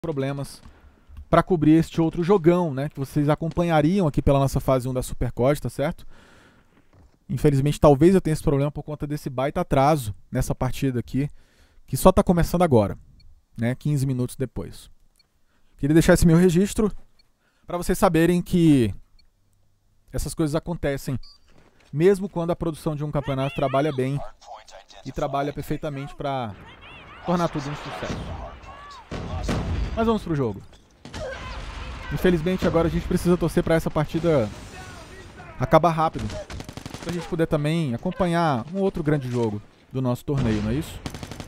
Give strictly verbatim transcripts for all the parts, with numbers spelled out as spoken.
problemas para cobrir este outro jogão, né, que vocês acompanhariam aqui pela nossa fase um da Super C O D, tá certo? Infelizmente, talvez eu tenha esse problema por conta desse baita atraso nessa partida aqui, que só tá começando agora, né, quinze minutos depois. Queria deixar esse meu registro para vocês saberem que essas coisas acontecem, mesmo quando a produção de um campeonato trabalha bem e trabalha perfeitamente para tornar tudo um sucesso. Mas vamos pro jogo. Infelizmente agora a gente precisa torcer para essa partida acabar rápido, pra gente poder também acompanhar um outro grande jogo do nosso torneio, não é isso?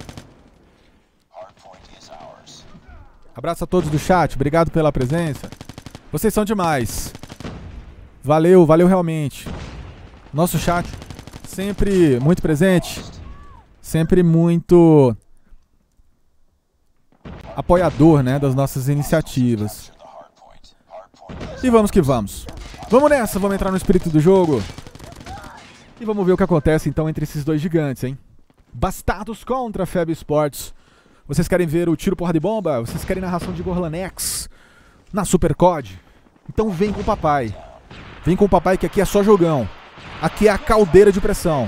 Abraço a todos do chat, obrigado pela presença. Vocês são demais. Valeu, valeu realmente. Nosso chat sempre muito presente, sempre muito apoiador, né, das nossas iniciativas. E vamos que vamos. Vamos nessa, vamos entrar no espírito do jogo. E vamos ver o que acontece então entre esses dois gigantes, hein? Bastardos contra Feb Sports. Vocês querem ver o tiro, porra de bomba? Vocês querem narração de Gorlanex na Super C O D? Então vem com o papai. Vem com o papai que aqui é só jogão. Aqui é a caldeira de pressão.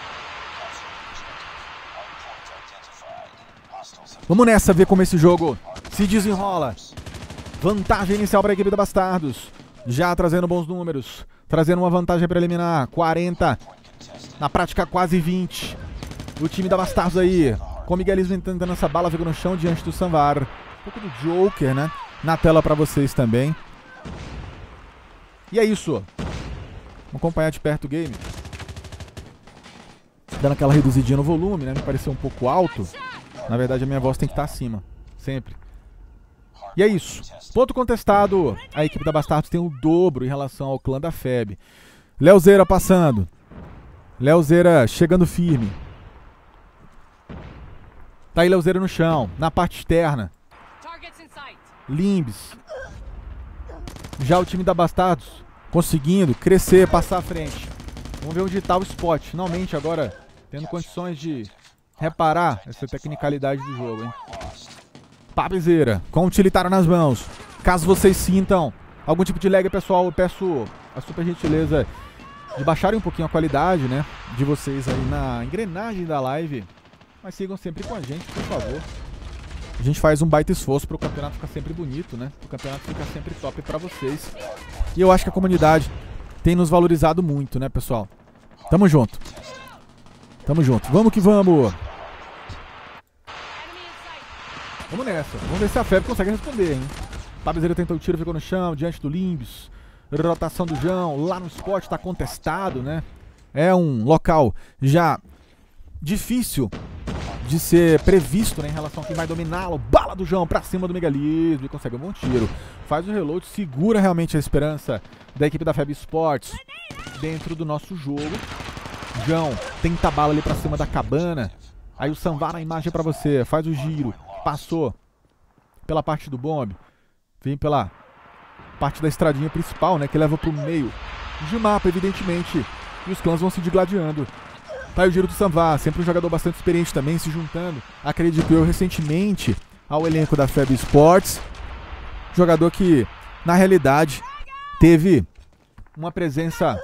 Vamos nessa ver como esse jogo se desenrola. Vantagem inicial para a equipe da Bastardos. Já trazendo bons números. Trazendo uma vantagem preliminar. quarenta. Na prática quase vinte. O time da Bastardos aí. Com o Miguelismo tentando essa bala. Ficou no chão diante do Sanvar. Um pouco do Joker, né? Na tela para vocês também. E é isso. Vamos acompanhar de perto o game. Dando aquela reduzidinha no volume, né? Me pareceu um pouco alto. Na verdade, a minha voz tem que estar acima. Sempre. E é isso. Ponto contestado. A equipe da Bastardos tem o dobro em relação ao clã da Feb. Leozeira passando. Leozeira chegando firme. Tá aí Leozeira no chão. Na parte externa. Limbs. Já o time da Bastardos conseguindo crescer, passar à frente. Vamos ver onde está o spot. Finalmente agora tendo condições de reparar essa tecnicalidade do jogo, hein? Pabezeira, com o utilitário nas mãos. Caso vocês sintam algum tipo de lag, pessoal, eu peço a super gentileza de baixarem um pouquinho a qualidade, né, de vocês aí na engrenagem da live. Mas sigam sempre com a gente, por favor. A gente faz um baita esforço para o campeonato ficar sempre bonito, né? O campeonato ficar sempre top para vocês. E eu acho que a comunidade tem nos valorizado muito, né, pessoal? Tamo junto. Tamo junto. Vamos que vamos. Vamos nessa. Vamos ver se a Feb consegue responder, hein? Pabezeira tentou o tiro, ficou no chão, diante do Limbs. Rotação do João. Lá no spot tá contestado, né? É um local já difícil de ser previsto, né, em relação a quem vai dominá-lo. Bala do João pra cima do Megalismo e consegue um bom tiro. Faz o reload, segura realmente a esperança da equipe da Feb Sports dentro do nosso jogo. João tenta a bala ali pra cima da cabana. Aí o Sanvar na imagem pra você, faz o giro. Passou pela parte do bombe. Vem pela parte da estradinha principal, né, que leva pro meio de mapa, evidentemente. E os clãs vão se digladiando. Tá aí o giro do Sanvar, sempre um jogador bastante experiente também, se juntando, acredito eu, recentemente ao elenco da Feb Sports. Jogador que, na realidade, teve uma presença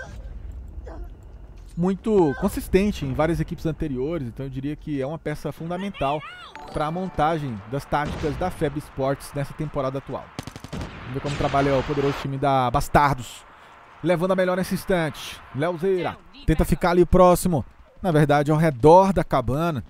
muito consistente em várias equipes anteriores, então eu diria que é uma peça fundamental para a montagem das táticas da Feb Sports nessa temporada atual. Vamos ver como trabalha o poderoso time da Bastardos, levando a melhor nesse instante. Leozeira tenta ficar ali próximo, na verdade ao redor da cabana,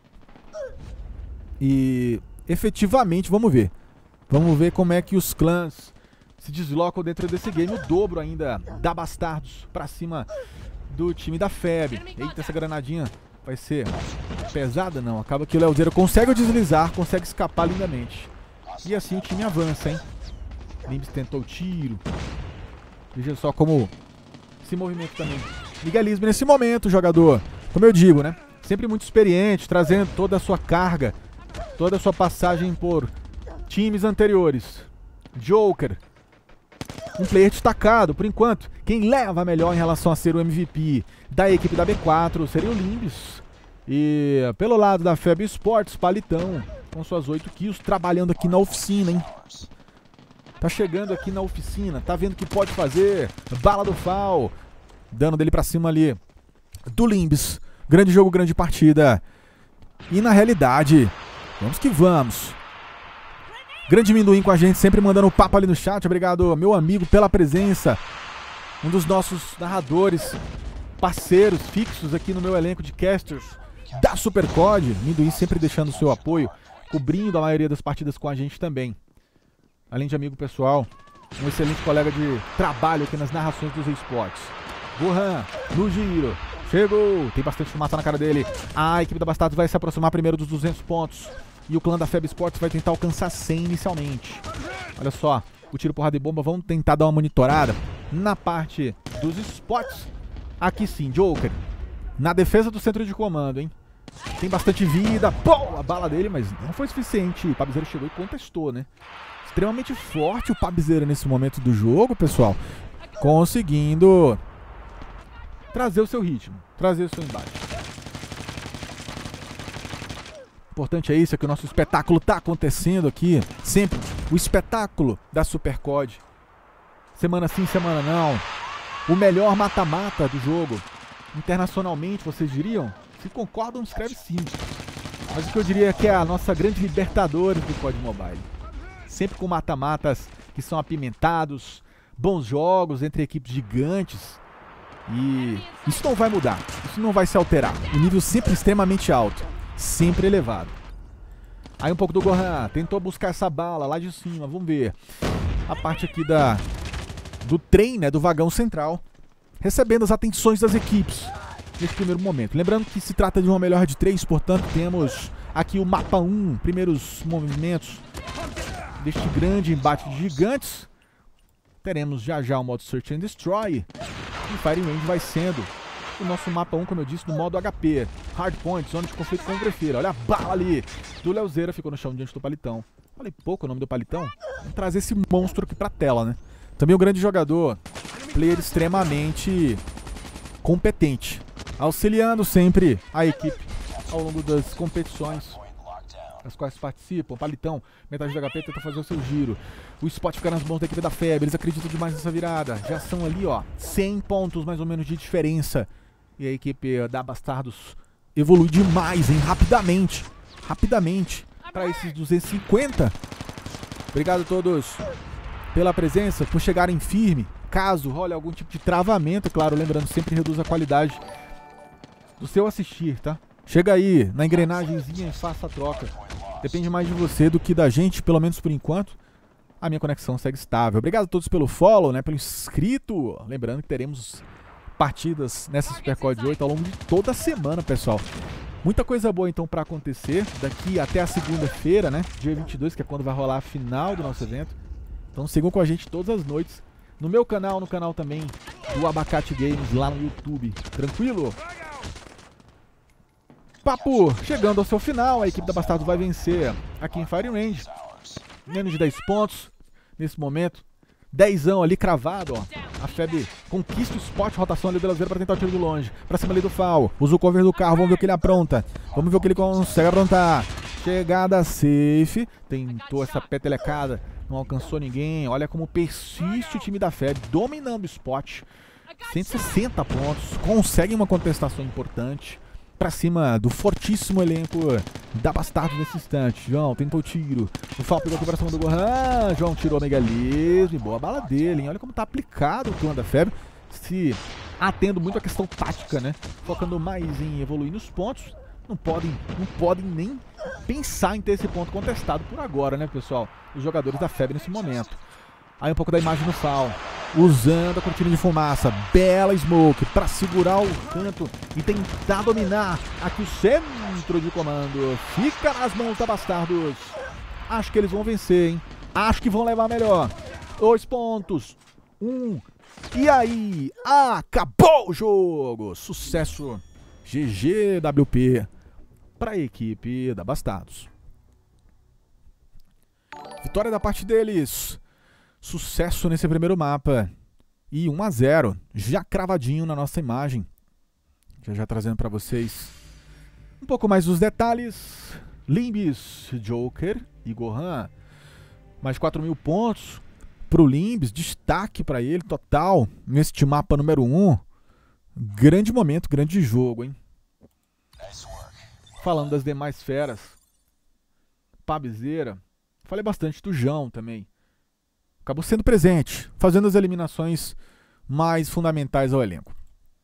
e efetivamente vamos ver. Vamos ver como é que os clãs se deslocam dentro desse game, o dobro ainda da Bastardos para cima do time da Feb. Eita, essa granadinha vai ser pesada, não. Acaba que o Leozeira consegue deslizar, consegue escapar lindamente. E assim o time avança, hein? Limbs tentou o tiro. Veja só como se movimenta também. Miguelismo nesse momento, jogador, como eu digo, né? Sempre muito experiente, trazendo toda a sua carga, toda a sua passagem por times anteriores. Joker, um player destacado, por enquanto. Quem leva melhor em relação a ser o M V P da equipe da B quatro seria o Limbs. E pelo lado da F E B Esportes, Palitão, com suas oito kills, trabalhando aqui na oficina, hein? Tá chegando aqui na oficina, tá vendo o que pode fazer. Bala do Fal, dano dele pra cima ali do Limbs. Grande jogo, grande partida. E na realidade, vamos que vamos. Grande Minduim com a gente, sempre mandando papo ali no chat. Obrigado, meu amigo, pela presença. Um dos nossos narradores, parceiros fixos aqui no meu elenco de casters da Super C O D. Minduim sempre deixando o seu apoio, cobrindo a maioria das partidas com a gente também. Além de amigo pessoal, um excelente colega de trabalho aqui nas narrações dos esportes. Gohan, no giro, chegou, tem bastante fumaça na cara dele. A equipe da Bastardos vai se aproximar primeiro dos duzentos pontos. E o clã da F E B Esportes vai tentar alcançar cem inicialmente. Olha só, o tiro, porrada e bomba, vamos tentar dar uma monitorada na parte dos spots. Aqui sim, Joker, na defesa do centro de comando, hein? Tem bastante vida, pô, a bala dele, mas não foi suficiente. O Pabzeiro chegou e contestou, né? Extremamente forte o Pabzeiro nesse momento do jogo, pessoal. Conseguindo trazer o seu ritmo, trazer o seu embate. Importante é isso, é que o nosso espetáculo tá acontecendo aqui. Sempre o espetáculo da Super C O D. Semana sim, semana não. O melhor mata-mata do jogo. Internacionalmente, vocês diriam? Se concordam, escreve sim. Mas o que eu diria é que é a nossa grande Libertadores do C O D Mobile. Sempre com mata-matas que são apimentados, bons jogos entre equipes gigantes. E isso não vai mudar, isso não vai se alterar. O nível sempre extremamente alto, sempre elevado. Aí um pouco do Gohan, tentou buscar essa bala lá de cima, vamos ver. A parte aqui da do trem, né, do vagão central, recebendo as atenções das equipes nesse primeiro momento. Lembrando que se trata de uma melhor de três, portanto temos aqui o mapa um, primeiros movimentos deste grande embate de gigantes. Teremos já já o modo Search and Destroy. E Fire Range vai sendo o nosso mapa um, como eu disse, no modo H P. Hardpoint, zona de conflito como prefira. Olha a bala ali do Leozeira, ficou no chão diante do Palitão. Falei pouco o nome do Palitão. Vamos trazer esse monstro aqui pra tela, né? Também um grande jogador, player extremamente competente, auxiliando sempre a equipe ao longo das competições as quais participam. Palitão, metade do H P, tenta fazer o seu giro. O spot fica nas mãos da equipe da F E B. Eles acreditam demais nessa virada. Já são ali, ó, cem pontos mais ou menos de diferença. E a equipe da Bastardos evolui demais, hein? Rapidamente. Rapidamente. Para esses duzentos e cinquenta. Obrigado a todos pela presença, por chegarem firme. Caso role algum tipo de travamento, claro, lembrando, sempre reduz a qualidade do seu assistir, tá? Chega aí na engrenagemzinha e faça a troca. Depende mais de você do que da gente, pelo menos por enquanto. A minha conexão segue estável. Obrigado a todos pelo follow, né, pelo inscrito. Lembrando que teremos partidas nessa Super C O D oito ao longo de toda a semana, pessoal. Muita coisa boa então para acontecer daqui até a segunda-feira, né, dia vinte e dois, que é quando vai rolar a final do nosso evento. Então sigam com a gente todas as noites no meu canal, no canal também do Abacate Games lá no YouTube. Tranquilo? Papo chegando ao seu final, a equipe da Bastardos vai vencer aqui em Fire Range. Menos de dez pontos nesse momento. Dezão ali cravado, ó. A F E B conquista o spot, rotação ali do Leozeira para tentar o tiro de longe. Pra cima ali do Fal. Usa o cover do carro, vamos ver o que ele apronta. Vamos ver o que ele consegue aprontar. Chegada safe. Tentou essa petelecada, não alcançou ninguém. Olha como persiste o time da F E B, dominando o spot. cento e sessenta pontos, consegue uma contestação importante. Pra cima do fortíssimo elenco da Bastardos nesse instante. João tentou o tiro. O Fal pegou aqui pra cima do Gohan. João tirou o megalismo. Boa bala dele, hein? Olha como tá aplicado o clã da F E B. Se atendo muito a questão tática, né? Focando mais em evoluir nos pontos. Não podem, não podem nem pensar em ter esse ponto contestado por agora, né, pessoal? Os jogadores da F E B nesse momento. Aí um pouco da imagem no Fal. Usando a cortina de fumaça, bela smoke para segurar o canto e tentar dominar aqui o centro de comando. Fica nas mãos da Bastardos. Acho que eles vão vencer, hein? Acho que vão levar melhor. Dois pontos. Um. E aí? Acabou o jogo. Sucesso. G G W P para a equipe da Bastardos. Vitória da parte deles. Sucesso nesse primeiro mapa. E um a zero, já cravadinho na nossa imagem. Já já trazendo para vocês Um pouco mais dos detalhes. Limbis, Joker e Gohan. Mais quatro mil pontos pro Limbis. Destaque para ele total neste mapa número um. Grande momento, grande jogo, hein? Falando das demais feras. Pabzeira. Falei bastante do João também. Acabou sendo presente, fazendo as eliminações mais fundamentais ao elenco.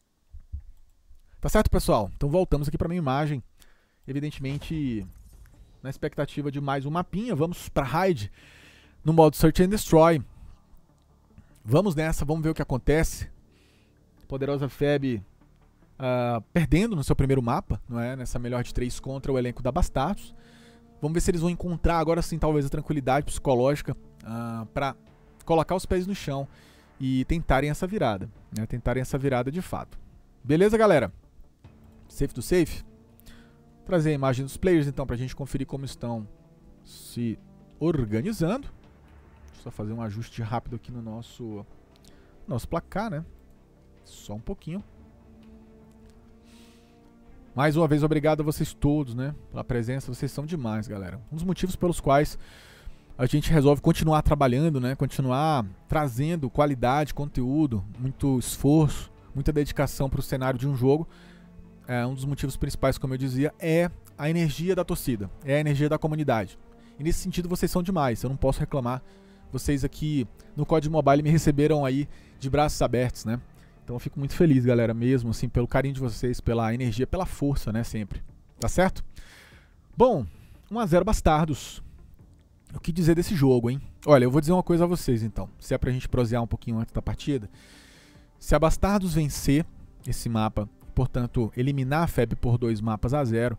Tá certo, pessoal? Então voltamos aqui para minha imagem. Evidentemente, na expectativa de mais um mapinha, vamos para raid no modo Search and Destroy. Vamos nessa, vamos ver o que acontece. Poderosa F E B uh, perdendo no seu primeiro mapa, não é? Nessa melhor de três contra o elenco da Bastardos. Vamos ver se eles vão encontrar agora sim talvez a tranquilidade psicológica uh, para colocar os pés no chão e tentarem essa virada, né? Tentarem essa virada de fato. Beleza, galera? Safe to safe. Trazer a imagem dos players então pra gente conferir como estão se organizando. Deixa eu só fazer um ajuste rápido aqui no nosso nosso placar, né? Só um pouquinho. Mais uma vez, obrigado a vocês todos, né? Pela presença, vocês são demais, galera. Um dos motivos pelos quais a gente resolve continuar trabalhando, né? Continuar trazendo qualidade, conteúdo, muito esforço, muita dedicação para o cenário de um jogo. É, um dos motivos principais, como eu dizia, é a energia da torcida, é a energia da comunidade. E nesse sentido, vocês são demais, eu não posso reclamar. Vocês aqui no C O D Mobile me receberam aí de braços abertos, né? Então eu fico muito feliz, galera, mesmo assim, pelo carinho de vocês, pela energia, pela força, né, sempre. Tá certo? Bom, um a zero Bastardos. O que dizer desse jogo, hein? Olha, eu vou dizer uma coisa a vocês, então. Se é pra gente prosear um pouquinho antes da partida. Se a Bastardos vencer esse mapa, portanto, eliminar a F E B por dois mapas a zero,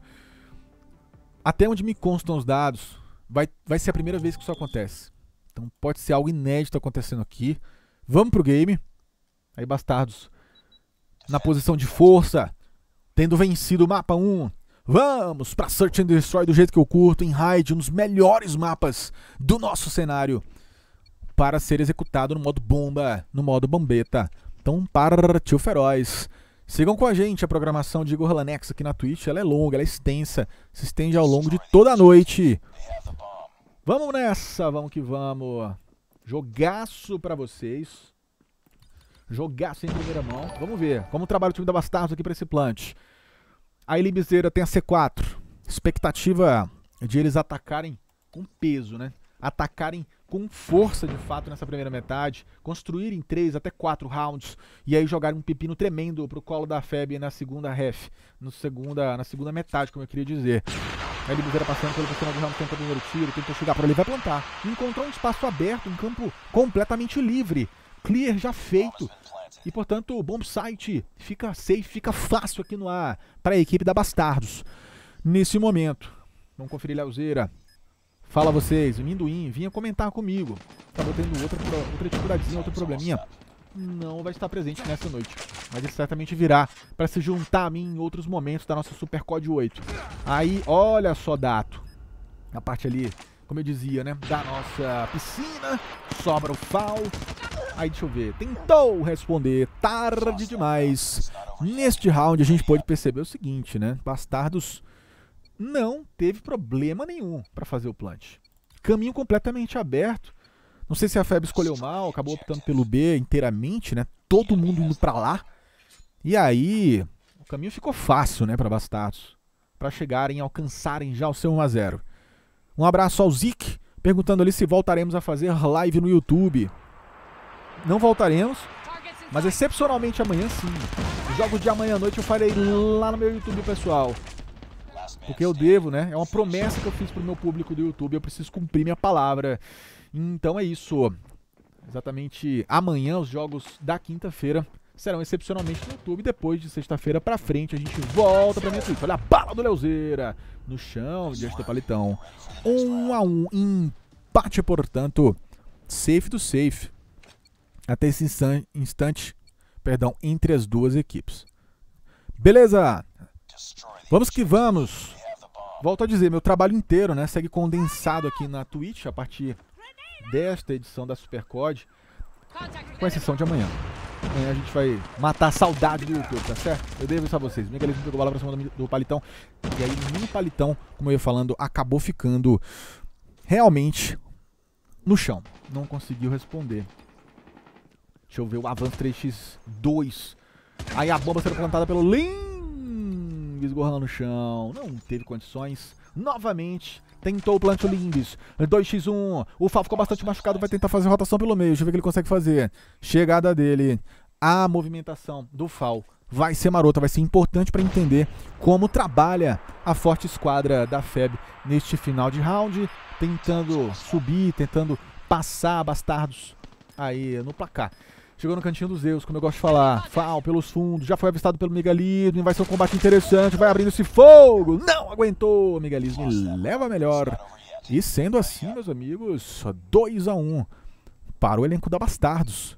até onde me constam os dados, vai, vai ser a primeira vez que isso acontece. Então pode ser algo inédito acontecendo aqui. Vamos pro game. Aí Bastardos na posição de força, tendo vencido o mapa um. Vamos pra Search and Destroy do jeito que eu curto, em raid, um dos melhores mapas do nosso cenário, para ser executado no modo bomba, no modo bombeta. Então partiu feroz. Sigam com a gente a programação de Igor Lanex aqui na Twitch. Ela é longa, ela é extensa, se estende ao longo de toda a noite. Vamos nessa, vamos que vamos. Jogaço pra vocês. Jogaço em primeira mão. Vamos ver como trabalha o time da Bastardos aqui pra esse plant. A Limbizeira tem a C quatro. Expectativa de eles atacarem com peso, né? Atacarem com força de fato nessa primeira metade. Construírem três até quatro rounds. E aí jogarem um pepino tremendo pro colo da F E B na segunda ref. No segunda, na segunda metade, como eu queria dizer. A Limbizeira passando pelo final do round, tenta o primeiro tiro, tenta chegar por ali, vai plantar. Encontrou um espaço aberto, um campo completamente livre. Clear já feito. E, portanto, o bomb site fica safe, fica fácil aqui no ar para a equipe da Bastardos. Nesse momento, vamos conferir Leozeira. Fala vocês, o Minduim vinha comentar comigo. Estava tendo outra, outra dificuldadezinha, outro probleminha. Não vai estar presente nessa noite. Mas ele certamente virá para se juntar a mim em outros momentos da nossa Super C O D oito. Aí, olha só, Dato. Na parte ali, como eu dizia, né? Da nossa piscina. Sobra o foul. Aí deixa eu ver, tentou responder, tarde demais. Neste round a gente pode perceber o seguinte, né? Bastardos não teve problema nenhum para fazer o plant. Caminho completamente aberto. Não sei se a F E B escolheu mal, acabou optando pelo B inteiramente, né? Todo mundo indo para lá. E aí, o caminho ficou fácil, né, para Bastardos. Para chegarem e alcançarem já o seu um a zero. Um abraço ao Zik, perguntando ali se voltaremos a fazer live no YouTube. Não voltaremos, mas excepcionalmente amanhã sim. Os jogos de amanhã à noite eu farei lá no meu YouTube, pessoal. Porque eu devo, né? É uma promessa que eu fiz pro meu público do YouTube. Eu preciso cumprir minha palavra. Então é isso. Exatamente amanhã os jogos da quinta-feira serão excepcionalmente no YouTube. Depois de sexta-feira pra frente a gente volta pra minha Twitch. Olha a bala do Leozeira no chão, diante do palitão. Um a um, empate, portanto, safe do safe. Até esse instante, perdão, entre as duas equipes. Beleza? Vamos que vamos. Volto a dizer, meu trabalho inteiro, né, segue condensado aqui na Twitch a partir desta edição da Super C O D, com exceção de amanhã. Amanhã a gente vai matar a saudade do YouTube, tá certo? Eu devo isso a vocês. O Miguelismo pegou bola pra cima do, do Palitão. E aí o mini Palitão, como eu ia falando, acabou ficando realmente no chão. Não conseguiu responder. Deixa eu ver o avanço três por dois. Aí a bomba sendo plantada pelo Lim. Esgorrando no chão. Não teve condições. Novamente. Tentou o plant Limbis. dois por um. O Fal ficou bastante machucado. Vai tentar fazer rotação pelo meio. Deixa eu ver o que ele consegue fazer. Chegada dele. A movimentação do Fal vai ser marota. Vai ser importante para entender como trabalha a forte esquadra da F E B neste final de round. Tentando subir. Tentando passar Bastardos aí no placar. Chegou no cantinho dos Zeus, como eu gosto de falar. Fal pelos fundos, já foi avistado pelo Migalismo. Vai ser um combate interessante, vai abrindo esse fogo. Não aguentou, o Migalismo leva melhor. E sendo assim, meus amigos, dois a um para o elenco da Bastardos.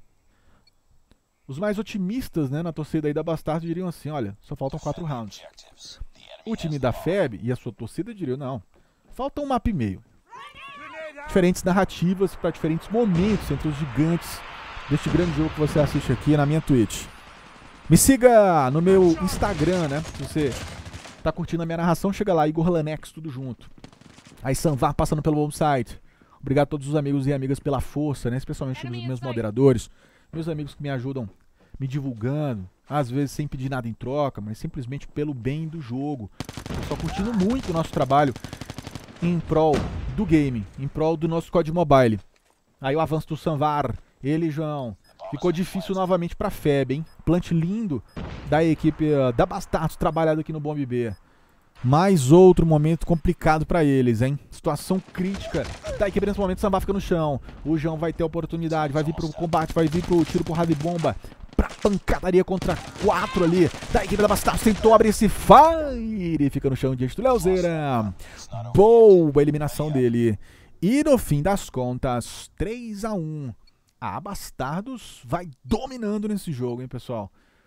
Os mais otimistas, né, na torcida aí da Bastardos diriam assim, olha, só faltam quatro rounds. O time da F E B e a sua torcida diriam, não, falta um mapa e meio. Diferentes narrativas para diferentes momentos entre os gigantes deste grande jogo que você assiste aqui na minha Twitch. Me siga no meu Instagram, né? Se você tá curtindo a minha narração, chega lá, Igor Lanex, tudo junto. Aí Sanvar passando pelo home site. Obrigado a todos os amigos e amigas pela força, né? Especialmente os meus moderadores, meus amigos que me ajudam me divulgando, às vezes sem pedir nada em troca, mas simplesmente pelo bem do jogo. Eu tô curtindo muito o nosso trabalho em prol do game, em prol do nosso código mobile. Aí o avanço do Sanvar. Ele, João. Ficou difícil novamente pra F E B, hein? Plant lindo da equipe uh, da Bastardos trabalhado aqui no Bomb B. Mais outro momento complicado pra eles, hein? Situação crítica da equipe nesse momento. Samba fica no chão. O João vai ter oportunidade. Vai vir pro combate. Vai vir pro tiro, porrada e bomba. Pra pancadaria contra quatro ali da equipe da Bastardos. Tentou abrir esse fire. Fica no chão diante do Leozeira. Boa eliminação dele. E no fim das contas, três a um. A Bastardos vai dominando nesse jogo, hein, pessoal?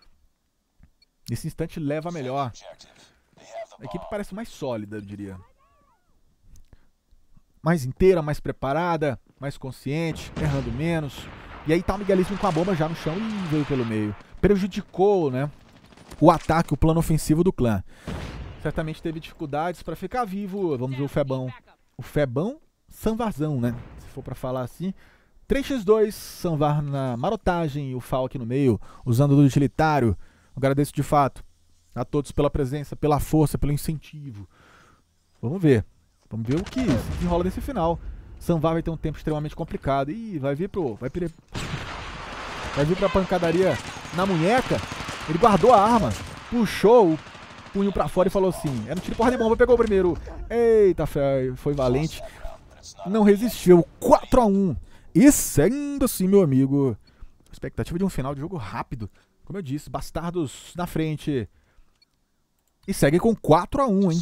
Nesse instante leva a melhor. A equipe parece mais sólida, eu diria. Mais inteira, mais preparada, mais consciente, errando menos. E aí tá o Migalismo com a bomba já no chão e veio pelo meio. Prejudicou, né, o ataque, o plano ofensivo do clã. Certamente teve dificuldades para ficar vivo. Vamos ver o Febão. O Febão Sanvarzão, né? Se for para falar assim. três por dois, Sanvar na marotagem, o Fal aqui no meio, usando do utilitário. Eu agradeço de fato a todos pela presença, pela força, pelo incentivo. Vamos ver. Vamos ver o que se enrola nesse final. Sanvar vai ter um tempo extremamente complicado. E vai vir pro. Vai, pire... vai vir pra pancadaria na munheca. Ele guardou a arma, puxou o punho pra fora e falou assim: era um tiro porra de bomba, pegou o primeiro. Eita, foi valente. Não resistiu. quatro a um. E sendo assim, meu amigo, expectativa de um final de jogo rápido. Como eu disse, Bastardos na frente. E segue com quatro a um, hein?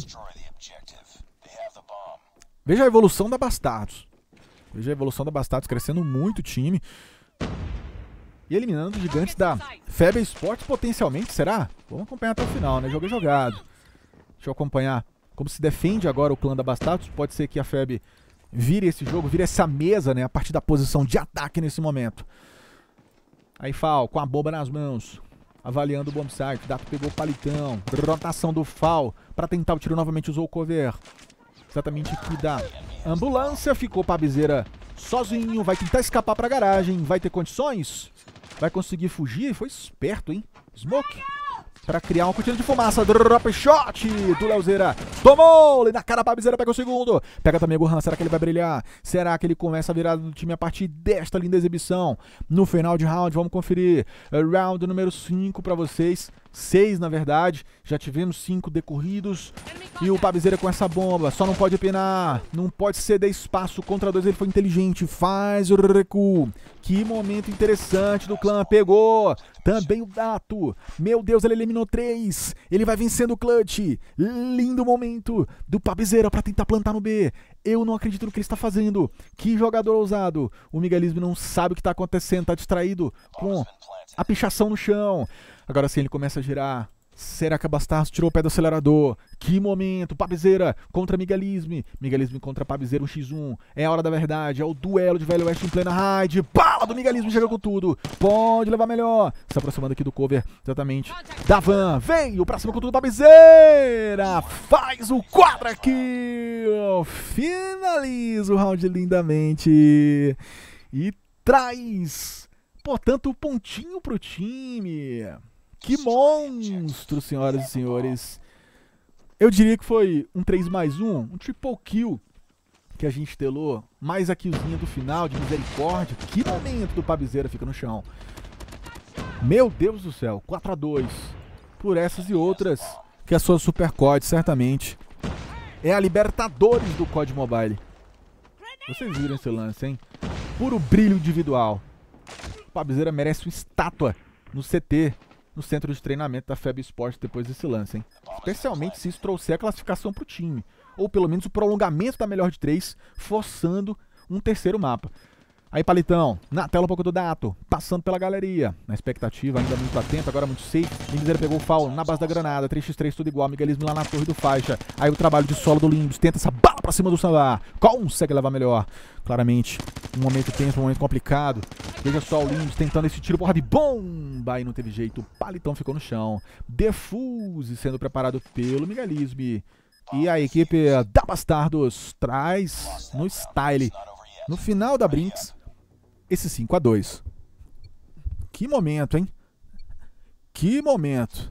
Veja a evolução da Bastardos. Veja a evolução da Bastardos, crescendo muito o time. E eliminando os gigantes da F E B Esportes potencialmente, será? Vamos acompanhar até o final, né? Jogo é jogado. Deixa eu acompanhar como se defende agora o clã da Bastardos. Pode ser que a F E B vire esse jogo, vire essa mesa, né? A partir da posição de ataque nesse momento. Aí Fal, com a bomba nas mãos. Avaliando o bomb site. Dato pegou o Palitão. Rotação do Fal. Para tentar o tiro novamente, usou o cover. Exatamente aqui da ambulância. Ficou Pabizeira sozinho. Vai tentar escapar para a garagem. Vai ter condições? Vai conseguir fugir? Foi esperto, hein? Smoke. Para criar uma cortina de fumaça. Drop shot do Leozeira. Tomou! Na cara, a Pabizeira pega o segundo. Pega também o Gohan. Será que ele vai brilhar? Será que ele começa a virada do time a partir desta linda exibição? No final de round, vamos conferir. Round número cinco para vocês. seis, na verdade. Já tivemos cinco decorridos. E o Pabizeira com essa bomba. Só não pode penar. Não pode ceder espaço contra dois. Ele foi inteligente. Faz o recuo. Que momento interessante do clã. Pegou. Também o Dato. Meu Deus, ele eliminou três. Ele vai vencendo o clutch. Lindo momento do Pabizeira para tentar plantar no B. Eu não acredito no que ele está fazendo. Que jogador ousado. O Migalismo não sabe o que está acontecendo. Está distraído com a pichação no chão. Agora sim ele começa a girar. Será que a Bastardos tirou o pé do acelerador? Que momento! Pabizeira contra Miguelisme. Miguelisme contra Pabizeira, um contra um. É a hora da verdade. É o duelo de Velho Oeste em plena raid. Bala do Miguelisme, chega com tudo. Pode levar melhor. Se aproximando aqui do cover, exatamente. Da Van. Veio pra cima com tudo. Pabizeira faz o quadra kill. Finaliza o round lindamente. E traz, portanto, o pontinho pro time. Que monstro, senhoras e senhores. Eu diria que foi um três mais um, um triple kill que a gente telou. Mais a killzinha do final, de misericórdia. Que momento do Pabizeira fica no chão. Meu Deus do céu, quatro a dois. Por essas e outras, que a sua Super C O D, certamente, é a Libertadores do C O D Mobile. Vocês viram esse lance, hein? Puro brilho individual. O Pabizeira merece uma estátua no C T, no centro de treinamento da F E B Esportes depois desse lance, hein? Especialmente se isso trouxer a classificação pro time. Ou pelo menos o prolongamento da melhor de três, forçando um terceiro mapa. Aí, Palitão, na tela um pouco do Dato, passando pela galeria. Na expectativa, ainda muito atento, agora muito safe. Limbs pegou o foul na base da granada, três contra três tudo igual, Miguelismo lá na torre do faixa. Aí o trabalho de solo do Limbs, tenta essa bala pra cima do Sambar. Consegue levar melhor. Claramente, um momento tenso, um momento complicado. Veja só o Limbs tentando esse tiro, porra de bomba. Aí não teve jeito, o Palitão ficou no chão. Defuse sendo preparado pelo Miguelismo. E a equipe da Bastardos traz no style, no final da Brinks, esse cinco a dois. Que momento, hein? Que momento.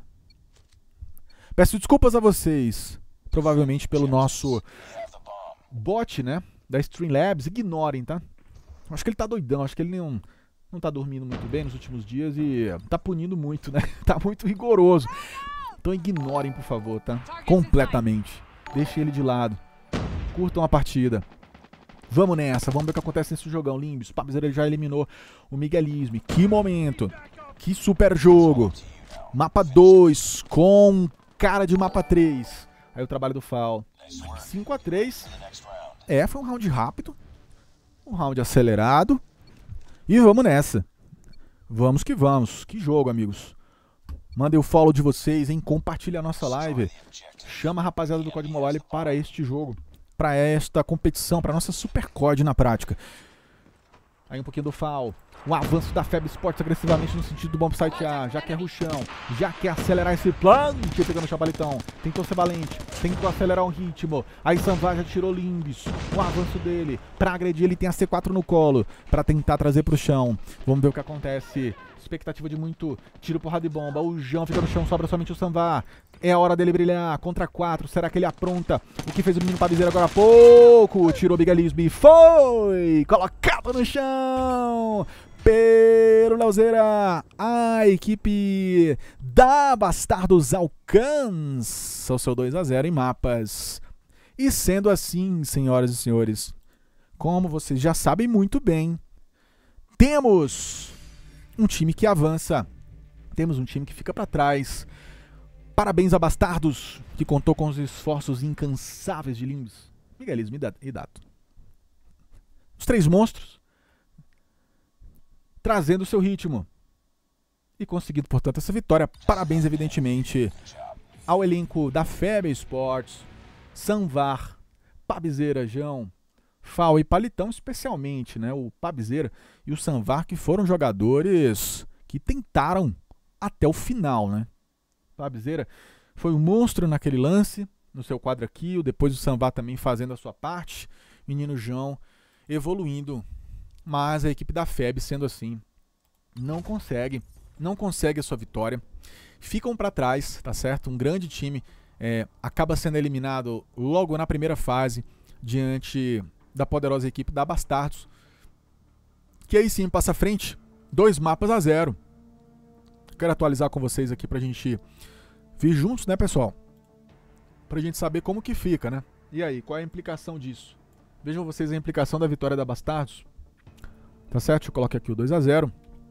Peço desculpas a vocês, provavelmente pelo nosso bot, né, da Streamlabs. Ignorem, tá? Acho que ele tá doidão, acho que ele não, não tá dormindo muito bem nos últimos dias e tá punindo muito, né? Tá muito rigoroso. Então ignorem, por favor, tá? Completamente. Deixem ele de lado. Curtam a partida. Vamos nessa, vamos ver o que acontece nesse jogão. Limbs, Pabizeira já eliminou o Miguelismo. Que momento. Que super jogo. Mapa dois com cara de mapa três. Aí o trabalho do foul. cinco a três. É, foi um round rápido. Um round acelerado. E vamos nessa. Vamos que vamos. Que jogo, amigos. Mandem o follow de vocês, hein? Compartilhe a nossa live. Chama a rapaziada do C O D Mobile para este jogo. Para esta competição, para nossa Super C O D na prática. Aí um pouquinho do foul. Um avanço da F E B Esportes agressivamente no sentido do bomb site A. Já quer rushão. Já quer acelerar esse plano. Pegando o Chapalitão. Tentou ser valente. Tentou acelerar o ritmo. Aí Samvar já tirou Limbs. O avanço dele. Para agredir, ele tem a C quatro no colo. Para tentar trazer pro chão. Vamos ver o que acontece. Expectativa de muito tiro, porrada e bomba. O João fica no chão, sobra somente o Samvar. É a hora dele brilhar. Contra quatro. Será que ele apronta o que fez o menino Pabizeira agora há pouco? Tirou o Miguelismo e foi colocado no chão pelo Leozeira. A equipe da Bastardos alcança o seu dois a zero em mapas. E sendo assim, senhoras e senhores, como vocês já sabem muito bem, temos um time que avança, temos um time que fica para trás. Parabéns a Bastardos, que contou com os esforços incansáveis de Limbs, Miguelismo e Dato. Os três monstros trazendo o seu ritmo e conseguindo, portanto, essa vitória. Parabéns, evidentemente, ao elenco da F E B Esportes, Samvar, Pabizeira, João, Fal e Palitão, especialmente, né? O Pabizeira e o Samvar, que foram jogadores que tentaram até o final, né? O Pabizeira foi um monstro naquele lance, no seu quadra kill, depois o Samvar também fazendo a sua parte, menino João evoluindo, mas a equipe da F E B, sendo assim, não consegue, não consegue a sua vitória, ficam para trás, tá certo? Um grande time é, acaba sendo eliminado logo na primeira fase, diante da poderosa equipe da Bastardos, que aí sim passa à frente, dois mapas a zero. Quero atualizar com vocês aqui pra gente vir juntos, né, pessoal? Pra gente saber como que fica, né? E aí, qual é a implicação disso? Vejam vocês a implicação da vitória da Bastardos. Tá certo? Eu coloco aqui o dois a zero.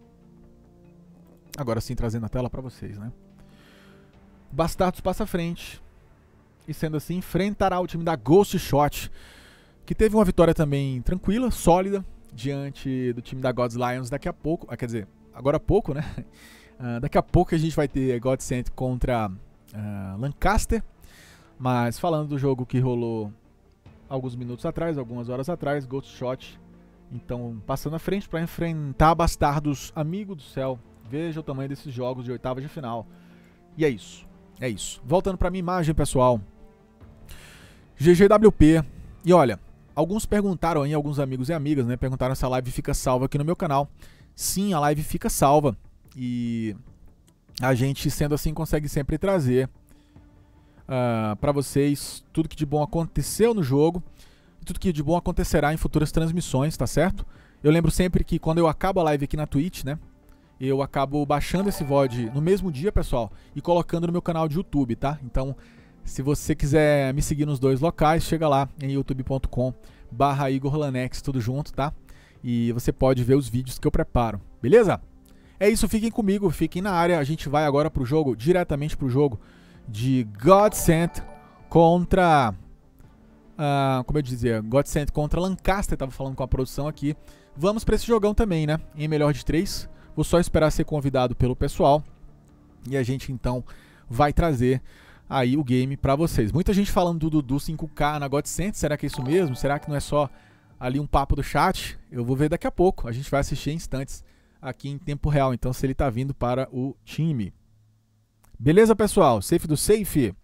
Agora sim, trazendo a tela pra vocês, né? Bastardos passa à frente. E sendo assim, enfrentará o time da Ghost Shot, que teve uma vitória também tranquila, sólida, diante do time da Gods Lions daqui a pouco. Ah, quer dizer, agora há pouco, né? Uh, daqui a pouco a gente vai ter Godsent contra uh, Lancaster. Mas falando do jogo que rolou alguns minutos atrás, algumas horas atrás, Ghost Shot. Então, passando à frente para enfrentar Bastardos, amigo do céu. Veja o tamanho desses jogos de oitava de final. E é isso, é isso. Voltando para minha imagem, pessoal. G G W P. E olha, alguns perguntaram aí, alguns amigos e amigas, né? Perguntaram se a live fica salva aqui no meu canal. Sim, a live fica salva. E a gente, sendo assim, consegue sempre trazer uh, para vocês tudo que de bom aconteceu no jogo. Tudo que de bom acontecerá em futuras transmissões, tá certo? Eu lembro sempre que quando eu acabo a live aqui na Twitch, né? Eu acabo baixando esse V O D no mesmo dia, pessoal, e colocando no meu canal de YouTube, tá? Então, se você quiser me seguir nos dois locais, chega lá em youtube ponto com barra Igor Lanex, tudo junto, tá? E você pode ver os vídeos que eu preparo, beleza? É isso, fiquem comigo, fiquem na área. A gente vai agora pro jogo, diretamente pro jogo de Godsent contra... Uh, como eu dizia, Godsent contra Lancaster, tava falando com a produção aqui. Vamos pra esse jogão também, né? Em melhor de três. Vou só esperar ser convidado pelo pessoal. E a gente então vai trazer aí o game pra vocês. Muita gente falando do Dudu cinco K na Godsent. Será que é isso mesmo? Será que não é só ali um papo do chat? Eu vou ver daqui a pouco. A gente vai assistir em instantes aqui em tempo real. Então se ele tá vindo para o time. Beleza, pessoal? Safe do safe.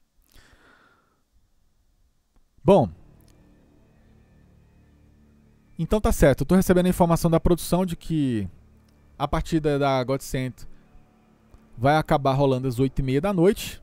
Bom, então tá certo, eu tô recebendo a informação da produção de que a partida da Godsent vai acabar rolando às oito e meia da noite.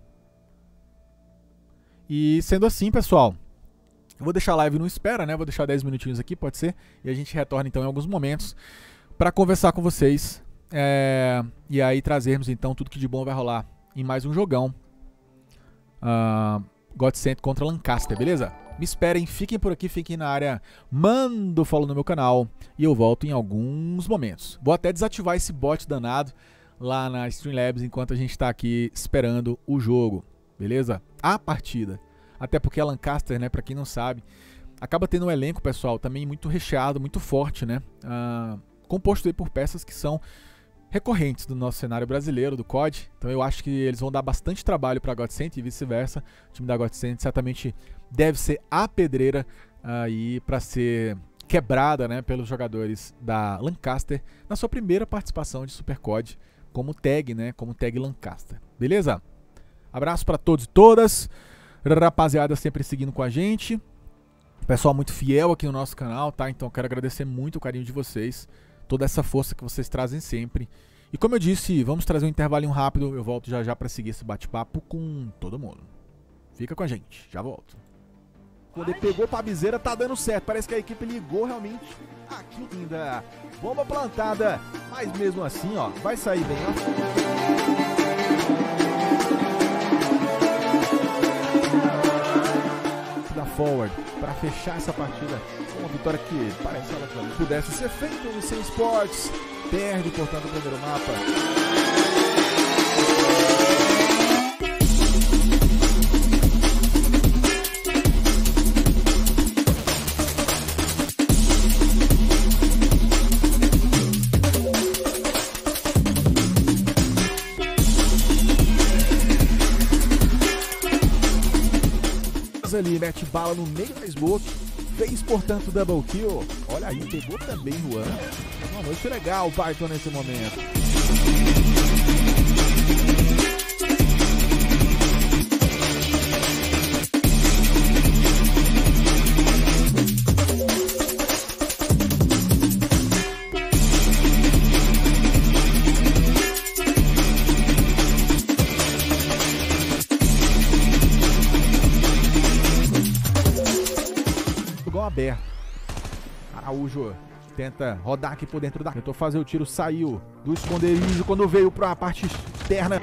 E sendo assim, pessoal, eu vou deixar a live no espera, né? Vou deixar dez minutinhos aqui, pode ser? E a gente retorna então em alguns momentos para conversar com vocês. É, e aí trazermos então tudo que de bom vai rolar em mais um jogão. Uh, Godsent contra Lancaster, beleza? Me esperem, fiquem por aqui, fiquem na área, manda o follow no meu canal e eu volto em alguns momentos. Vou até desativar esse bot danado lá na Streamlabs enquanto a gente está aqui esperando o jogo, beleza? A partida. Até porque a Lancaster, né, pra quem não sabe, acaba tendo um elenco, pessoal, também muito recheado, muito forte, né? Uh, composto aí por peças que são recorrentes do nosso cenário brasileiro, do C O D. Então eu acho que eles vão dar bastante trabalho para a Godsent e vice-versa. O time da Godsent certamente deve ser a pedreira aí para ser quebrada, né, pelos jogadores da Lancaster na sua primeira participação de Super C O D como tag, né, como tag Lancaster. Beleza? Abraço para todos e todas. Rapaziada sempre seguindo com a gente. Pessoal muito fiel aqui no nosso canal, tá? Então quero agradecer muito o carinho de vocês. Toda essa força que vocês trazem sempre. E como eu disse, vamos trazer um intervalinho rápido. Eu volto já já para seguir esse bate-papo com todo mundo. Fica com a gente, já volto. Quando ele pegou pra Bizeira, tá dando certo. Parece que a equipe ligou realmente aqui ainda. Bomba plantada. Mas mesmo assim, ó, vai sair bem, ó. Da Forward para fechar essa partida com uma vitória que parece ela que pudesse ser feita no C Sports. Perde, portanto, o primeiro mapa. Ali, mete bala no meio da smoke, fez, portanto, double kill. Olha aí, pegou também Juan. Uma noite legal, Python, nesse momento. Aberto. Araújo tenta rodar aqui por dentro da... Tentou fazer o tiro, saiu do esconderijo quando veio para a parte externa.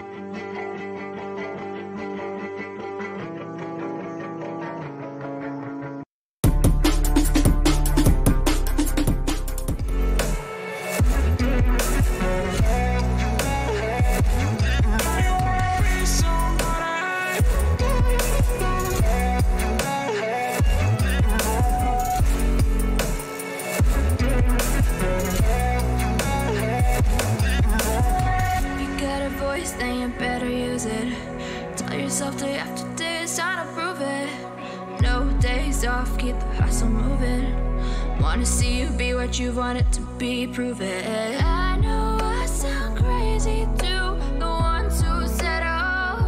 lights off, keep the hustle moving. Wanna see you be what you want it to be, prove it. I know I sound crazy to the ones who said oh.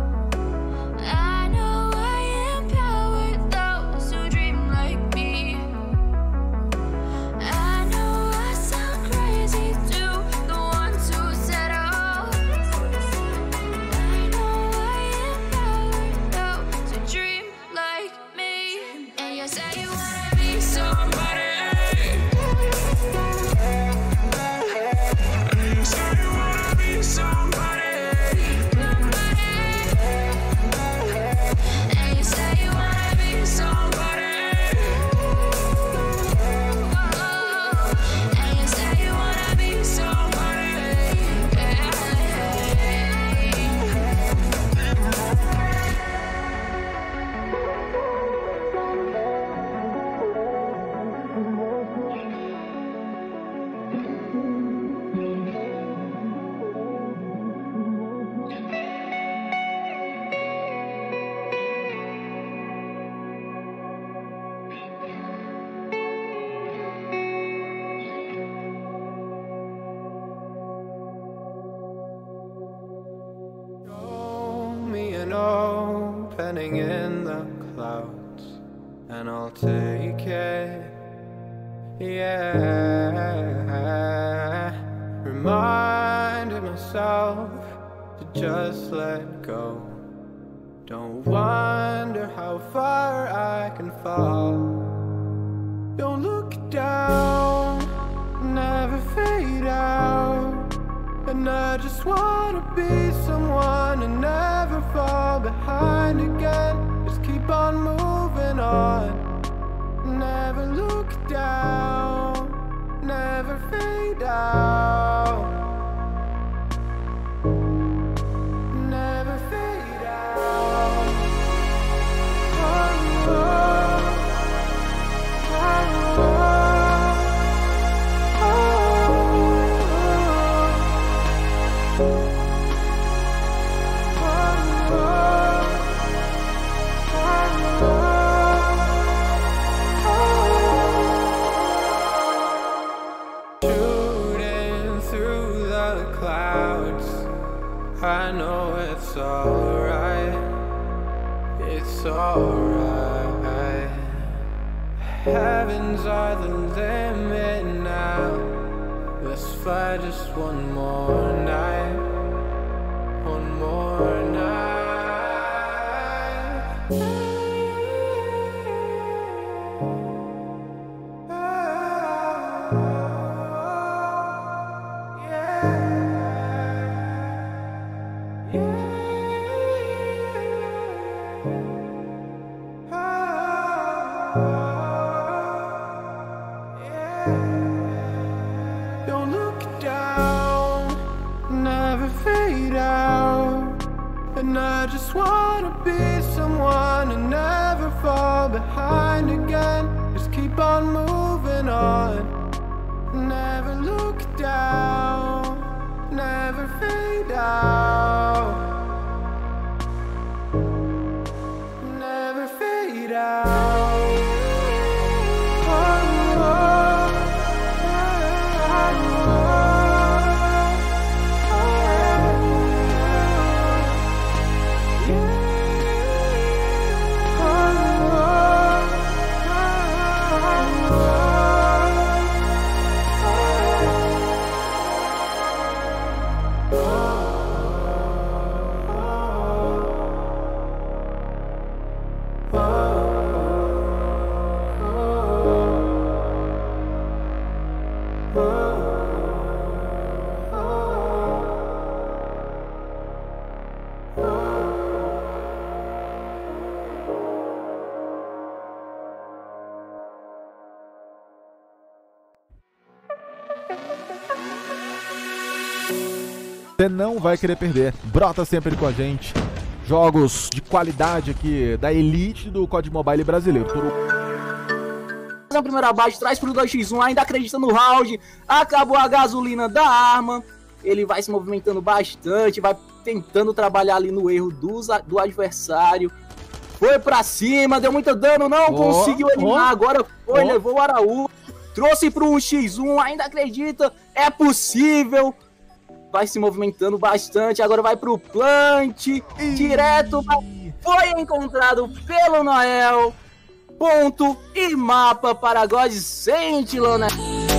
I know I empower those who dream like me. I know I sound crazy to the ones who said oh. I know I empower those who dream like me. And you say you wanna be somebody. Opening in the clouds, and I'll take it, yeah. Reminding myself to just let go. Don't wonder how far I can fall. Don't look down, never fade out. And I just wanna be someone and never fall behind again. Just keep on moving on. Never look down, never fade out. Never fade out. Oh, oh, oh, oh. I know it's alright, it's alright. Heavens are the limit now. Let's fly just one more night, one more night. Don't look down, never fade out. And I just wanna be someone and never fall behind again. Just keep on moving on. Never look down, never fade out. Never fade out. Você não vai querer perder. Brota sempre com a gente. Jogos de qualidade aqui da elite do C O D Mobile brasileiro. Todo... A primeira base traz pro dois por um, ainda acredita no round. Acabou a gasolina da arma. Ele vai se movimentando bastante, vai tentando trabalhar ali no erro dos, do adversário. Foi pra cima, deu muito dano, não Oh, conseguiu eliminar. oh, Agora foi, oh. levou o Araújo. Trouxe pro um contra um, ainda acredita, é possível. Vai se movimentando bastante, agora vai pro plant, Ih. direto, foi encontrado pelo Noel. Ponto e mapa para Godsent, né?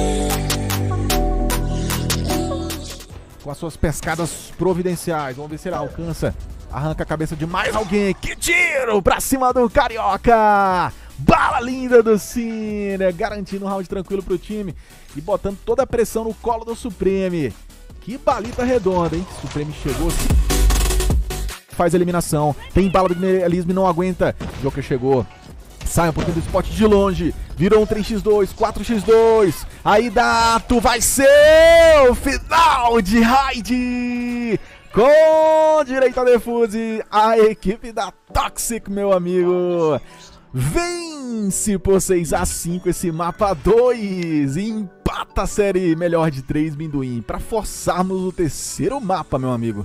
Com as suas pescadas providenciais. Vamos ver se ele alcança. Arranca a cabeça de mais alguém. Que tiro pra cima do Carioca! Bala linda do Cine, garantindo um round tranquilo pro time e botando toda a pressão no colo do Supreme. Que balita redonda, hein? Supreme chegou, faz a eliminação. Tem bala do Melisme, não aguenta. Joker chegou. Sai um pouquinho do spot de longe. Virou um três contra dois, quatro contra dois. Aí Dato vai ser o final de raid. Com direito a defuse, a equipe da Toxic, meu amigo. Vence por seis a cinco esse mapa dois e empata a série melhor de três Minduim para forçarmos o terceiro mapa, meu amigo.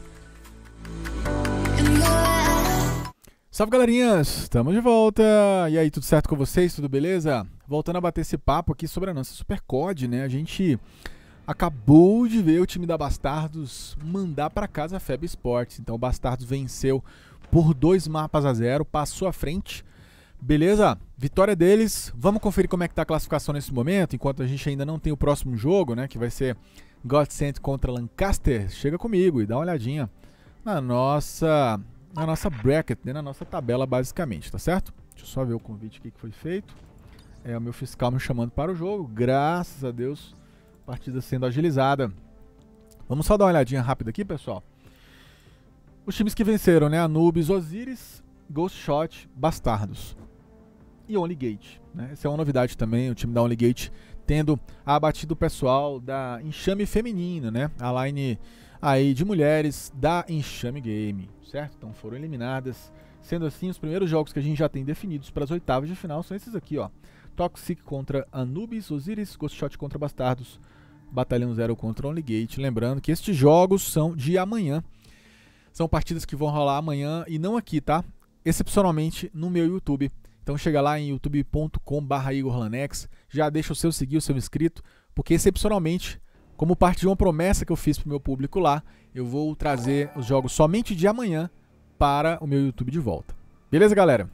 Salve, galerinhas, estamos de volta. E aí, tudo certo com vocês? Tudo beleza? Voltando a bater esse papo aqui sobre a nossa Supercode, né? A gente acabou de ver o time da Bastardos mandar para casa a F E B Sports. Então o Bastardos venceu por dois mapas a zero, passou à frente. Beleza? Vitória deles. Vamos conferir como é que tá a classificação nesse momento, enquanto a gente ainda não tem o próximo jogo, né? Que vai ser Godsent contra Lancaster. Chega comigo e dá uma olhadinha na nossa... na nossa bracket, né, na nossa tabela basicamente, tá certo? Deixa eu só ver o convite aqui que foi feito. É o meu fiscal me chamando para o jogo, graças a Deus, partida sendo agilizada. Vamos só dar uma olhadinha rápida aqui, pessoal. Os times que venceram, né, Anubis, Osiris, Ghost Shot, Bastardos e Only Gate, né? Essa é uma novidade também, o time da Only Gate tendo abatido o pessoal da Enxame Feminino, né? A line aí de mulheres da Enxame Game, certo? Então foram eliminadas. Sendo assim, os primeiros jogos que a gente já tem definidos para as oitavas de final são esses aqui, ó. Toxic contra Anubis, Osiris, Ghost Shot contra Bastardos, Batalhão Zero contra Only Gate. Lembrando que estes jogos são de amanhã. São partidas que vão rolar amanhã e não aqui, tá? Excepcionalmente no meu YouTube. Então chega lá em youtube ponto com barra Igor Lanex, já deixa o seu seguir, o seu inscrito, porque excepcionalmente, como parte de uma promessa que eu fiz pro meu público lá, eu vou trazer os jogos somente de amanhã para o meu YouTube de volta. Beleza, galera?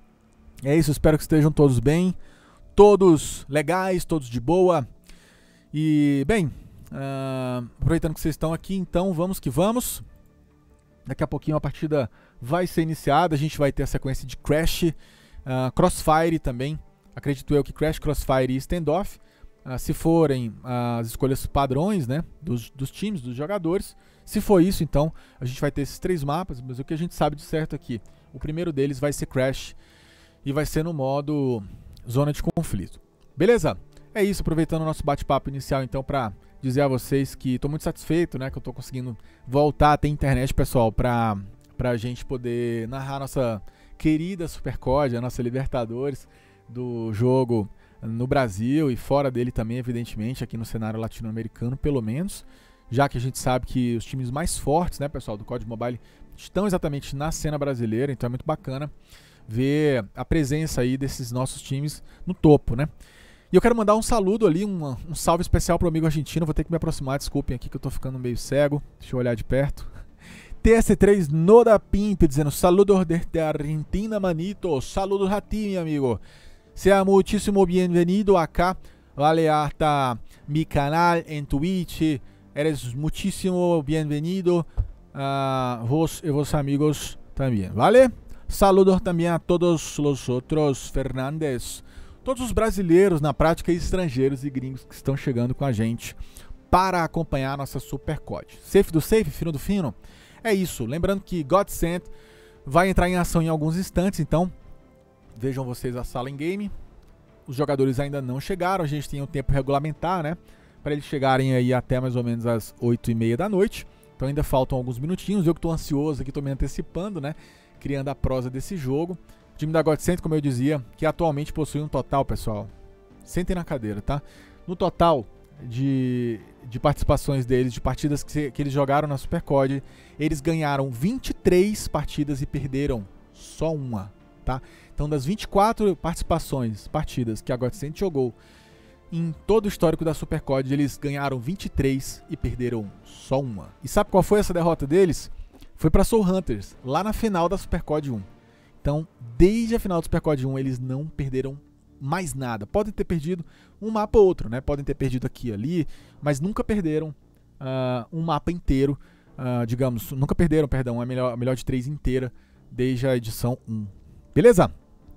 É isso, espero que estejam todos bem, todos legais, todos de boa. E, bem, uh, aproveitando que vocês estão aqui, então vamos que vamos. Daqui a pouquinho a partida vai ser iniciada, a gente vai ter a sequência de Crash, uh, Crossfire também. Acredito eu que Crash, Crossfire e Standoff. Uh, se forem uh, as escolhas padrões, né, dos, dos times, dos jogadores. Se for isso, então, a gente vai ter esses três mapas, mas o que a gente sabe de certo aqui, o primeiro deles vai ser Crash e vai ser no modo Zona de Conflito. Beleza? É isso, aproveitando o nosso bate-papo inicial, então, para dizer a vocês que estou muito satisfeito, né, que eu estou conseguindo voltar a ter internet, pessoal, para a gente poder narrar a nossa querida Supercode, a nossa Libertadores do jogo no Brasil e fora dele também, evidentemente, aqui no cenário latino-americano, pelo menos, já que a gente sabe que os times mais fortes, né, pessoal, do C O D Mobile estão exatamente na cena brasileira, então é muito bacana ver a presença aí desses nossos times no topo, né? E eu quero mandar um saludo ali, um, um salve especial pro amigo argentino, vou ter que me aproximar, desculpem aqui que eu tô ficando meio cego, deixa eu olhar de perto. T S três Noda Pimp dizendo, saludos desde Argentina, manito, saludos a ti, mi amigo. Sea muchísimo bienvenido acá, vale, hasta mi canal en Twitch. Eres muchísimo bienvenido a vos y vos amigos también, ¿vale? Saludos también a todos los otros Fernandes, todos os brasileiros na prática e estrangeiros e gringos que estão chegando com a gente para acompanhar a nossa Supercode. Safe do safe, fino do fino, é isso. Lembrando que Godsent vai entrar em ação em alguns instantes, então vejam vocês a sala em game. Os jogadores ainda não chegaram, a gente tem um tempo regulamentar, né? Para eles chegarem aí até mais ou menos às oito e meia da noite. Então ainda faltam alguns minutinhos. Eu que estou ansioso aqui, estou me antecipando, né? Criando a prosa desse jogo. O time da Godsent, como eu dizia, que atualmente possui um total, pessoal, sentem na cadeira, tá? No total de, de participações deles, de partidas que, que eles jogaram na Supercode, eles ganharam vinte e três partidas e perderam só uma. tá? Então, das vinte e quatro participações, partidas que a Godsend jogou em todo o histórico da Super C O D, eles ganharam vinte e três e perderam só uma. E sabe qual foi essa derrota deles? Foi para Soul Hunters, lá na final da Super C O D um. Então, desde a final da Super C O D um, eles não perderam mais nada. Podem ter perdido um mapa ou outro, né? Podem ter perdido aqui e ali, mas nunca perderam uh, um mapa inteiro. Uh, digamos, nunca perderam, perdão, a melhor, a melhor de três inteira desde a edição um. Beleza?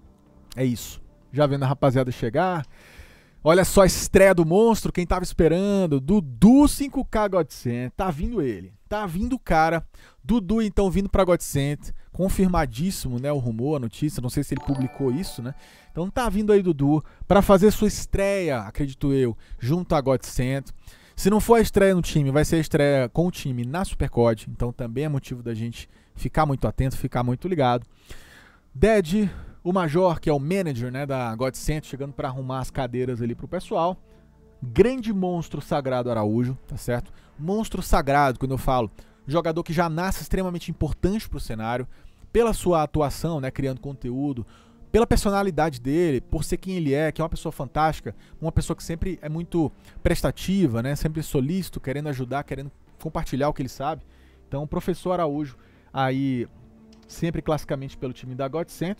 É isso. Já vendo a rapaziada chegar. Olha só a estreia do monstro, quem tava esperando, Dudu cinco K Godsend, tá vindo ele, tá vindo o cara, Dudu então vindo pra Godsend, confirmadíssimo, né, o rumor, a notícia, não sei se ele publicou isso, né, então tá vindo aí Dudu pra fazer sua estreia, acredito eu, junto a Godsend. Se não for a estreia no time, vai ser a estreia com o time na Super C O D, então também é motivo da gente ficar muito atento, ficar muito ligado. Dead... O Major, que é o manager, né, da Godsend, chegando para arrumar as cadeiras ali pro pessoal. Grande monstro sagrado Araújo, tá certo? Monstro sagrado, quando eu falo, jogador que já nasce extremamente importante pro cenário, pela sua atuação, né, criando conteúdo, pela personalidade dele, por ser quem ele é, que é uma pessoa fantástica, uma pessoa que sempre é muito prestativa, né, sempre solícito, querendo ajudar, querendo compartilhar o que ele sabe. Então, o professor Araújo, aí, sempre classicamente pelo time da Godsend.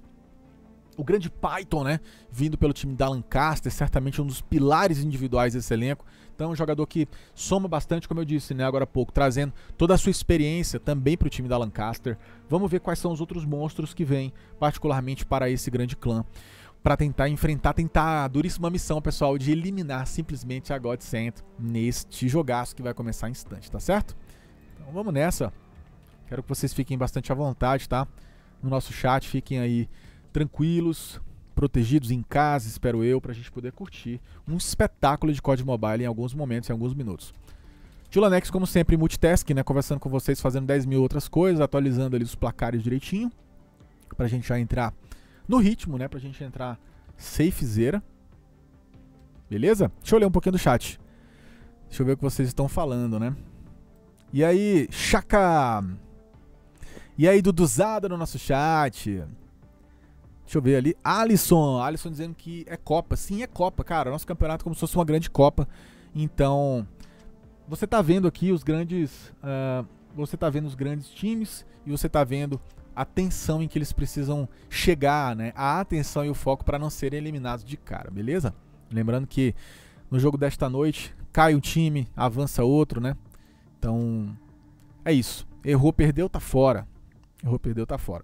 O grande Python, né, vindo pelo time da Lancaster, certamente um dos pilares individuais desse elenco. Então, um jogador que soma bastante, como eu disse, né, agora há pouco, trazendo toda a sua experiência também para o time da Lancaster. Vamos ver quais são os outros monstros que vêm, particularmente para esse grande clã, para tentar enfrentar, tentar a duríssima missão, pessoal, de eliminar simplesmente a Godsend neste jogaço que vai começar em instante, tá certo? Então, vamos nessa. Quero que vocês fiquem bastante à vontade, tá? No nosso chat, fiquem aí tranquilos, protegidos em casa, espero eu, pra gente poder curtir um espetáculo de C O D Mobile em alguns momentos, em alguns minutos. Tulanex, como sempre, multitasking, né, conversando com vocês, fazendo dez mil outras coisas, atualizando ali os placares direitinho, pra gente já entrar no ritmo, né, pra gente entrar safezeira. Beleza? Deixa eu ler um pouquinho do chat. Deixa eu ver o que vocês estão falando, né. E aí, Chaka! E aí, Duduzada no nosso chat. Deixa eu ver ali. Alisson. Alisson dizendo que é Copa. Sim, é Copa, cara. Nosso campeonato é como se fosse uma grande Copa. Então, você tá vendo aqui os grandes... Uh, você tá vendo os grandes times e você tá vendo a tensão em que eles precisam chegar, né? A atenção e o foco para não serem eliminados de cara, beleza? Lembrando que no jogo desta noite, cai um time, avança outro, né? Então, é isso. Errou, perdeu, tá fora. Errou, perdeu, tá fora.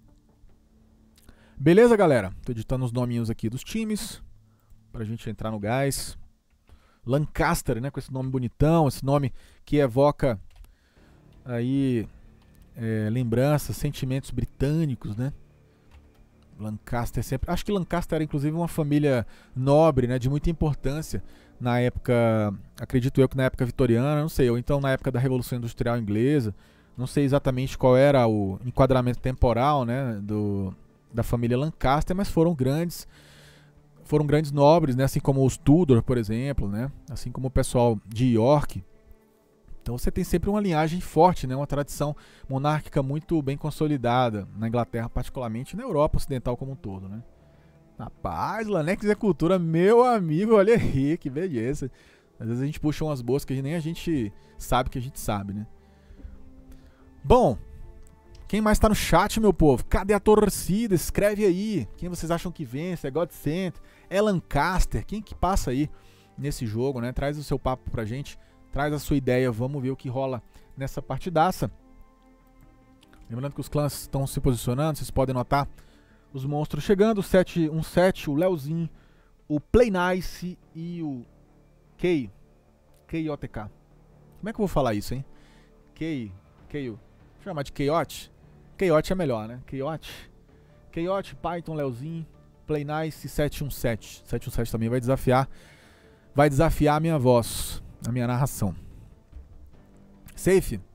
Beleza, galera? Tô editando os nominhos aqui dos times pra gente entrar no gás. Lancaster, né? Com esse nome bonitão, esse nome que evoca aí é, lembranças, sentimentos britânicos, né? Lancaster sempre... Acho que Lancaster era inclusive uma família nobre, né? De muita importância na época... Acredito eu que na época vitoriana, não sei. Ou então na época da Revolução Industrial Inglesa. Não sei exatamente qual era o enquadramento temporal, né? Do... da família Lancaster, mas foram grandes foram grandes nobres, né? Assim como os Tudor, por exemplo, né? Assim como o pessoal de York. Então você tem sempre uma linhagem forte, né? Uma tradição monárquica muito bem consolidada na Inglaterra, particularmente, e na Europa Ocidental como um todo, né? Rapaz, Lanex é cultura, meu amigo, olha aí, que beleza. Às vezes a gente puxa umas boas que nem a gente sabe que a gente sabe, né? Bom, quem mais tá no chat, meu povo? Cadê a torcida? Escreve aí. Quem vocês acham que vence? É Godsend? É Lancaster? Quem que passa aí nesse jogo, né? Traz o seu papo pra gente. Traz a sua ideia. Vamos ver o que rola nessa partidaça. Lembrando que os clãs estão se posicionando. Vocês podem notar os monstros chegando. O sete um sete, o Leozinho, o Play Nice e o K. K O T K. Como é que eu vou falar isso, hein? K. K. Deixa eu chamar de Chaot. Chaot é melhor, né? Chaot. Chaot, Python, Leozinho, Play Nice sete um sete. sete um sete também vai desafiar. Vai desafiar a minha voz, a minha narração. Safe.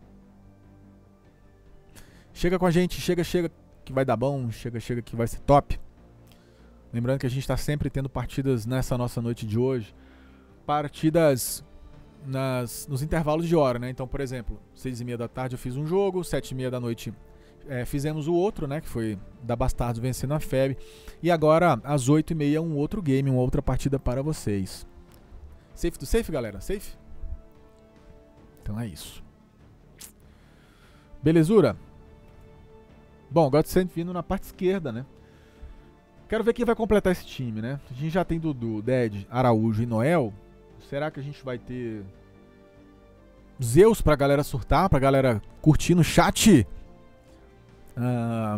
Chega com a gente, chega, chega que vai dar bom, chega, chega que vai ser top. Lembrando que a gente está sempre tendo partidas nessa nossa noite de hoje. Partidas nas, nos intervalos de hora, né? Então, por exemplo, seis e meia da tarde eu fiz um jogo, sete e meia da noite É, fizemos o outro, né, que foi da Bastardos vencendo a F E B. E agora, às oito e meia, um outro game, uma outra partida para vocês. Safe do safe, galera? Safe? Então é isso. Belezura? Bom, Godsend vindo na parte esquerda, né? Quero ver quem vai completar esse time, né? A gente já tem Dudu, Dead, Araújo e Noel. Será que a gente vai ter Zeus pra galera surtar, pra galera curtir no chat? Ah,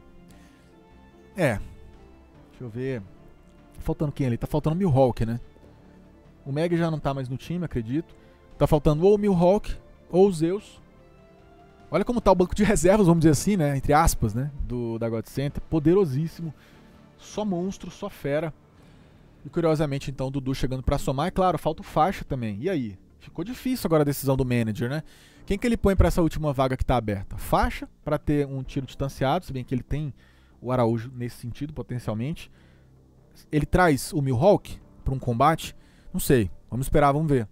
é. Deixa eu ver. Tá faltando quem ali? Tá faltando o Mihawk, né? O Meg já não tá mais no time, acredito. Tá faltando ou o Mihawk ou o Zeus. Olha como tá o banco de reservas, vamos dizer assim, né? Entre aspas, né? Do, da God Center. Poderosíssimo. Só monstro, só fera. E curiosamente, então, o Dudu chegando pra somar. E claro, falta o Faixa também. E aí? Ficou difícil agora a decisão do manager, né? Quem que ele põe pra essa última vaga que tá aberta? Faixa, pra ter um tiro distanciado, se bem que ele tem o Araújo nesse sentido, potencialmente. Ele traz o Mihawk pra um combate? Não sei. Vamos esperar, vamos ver.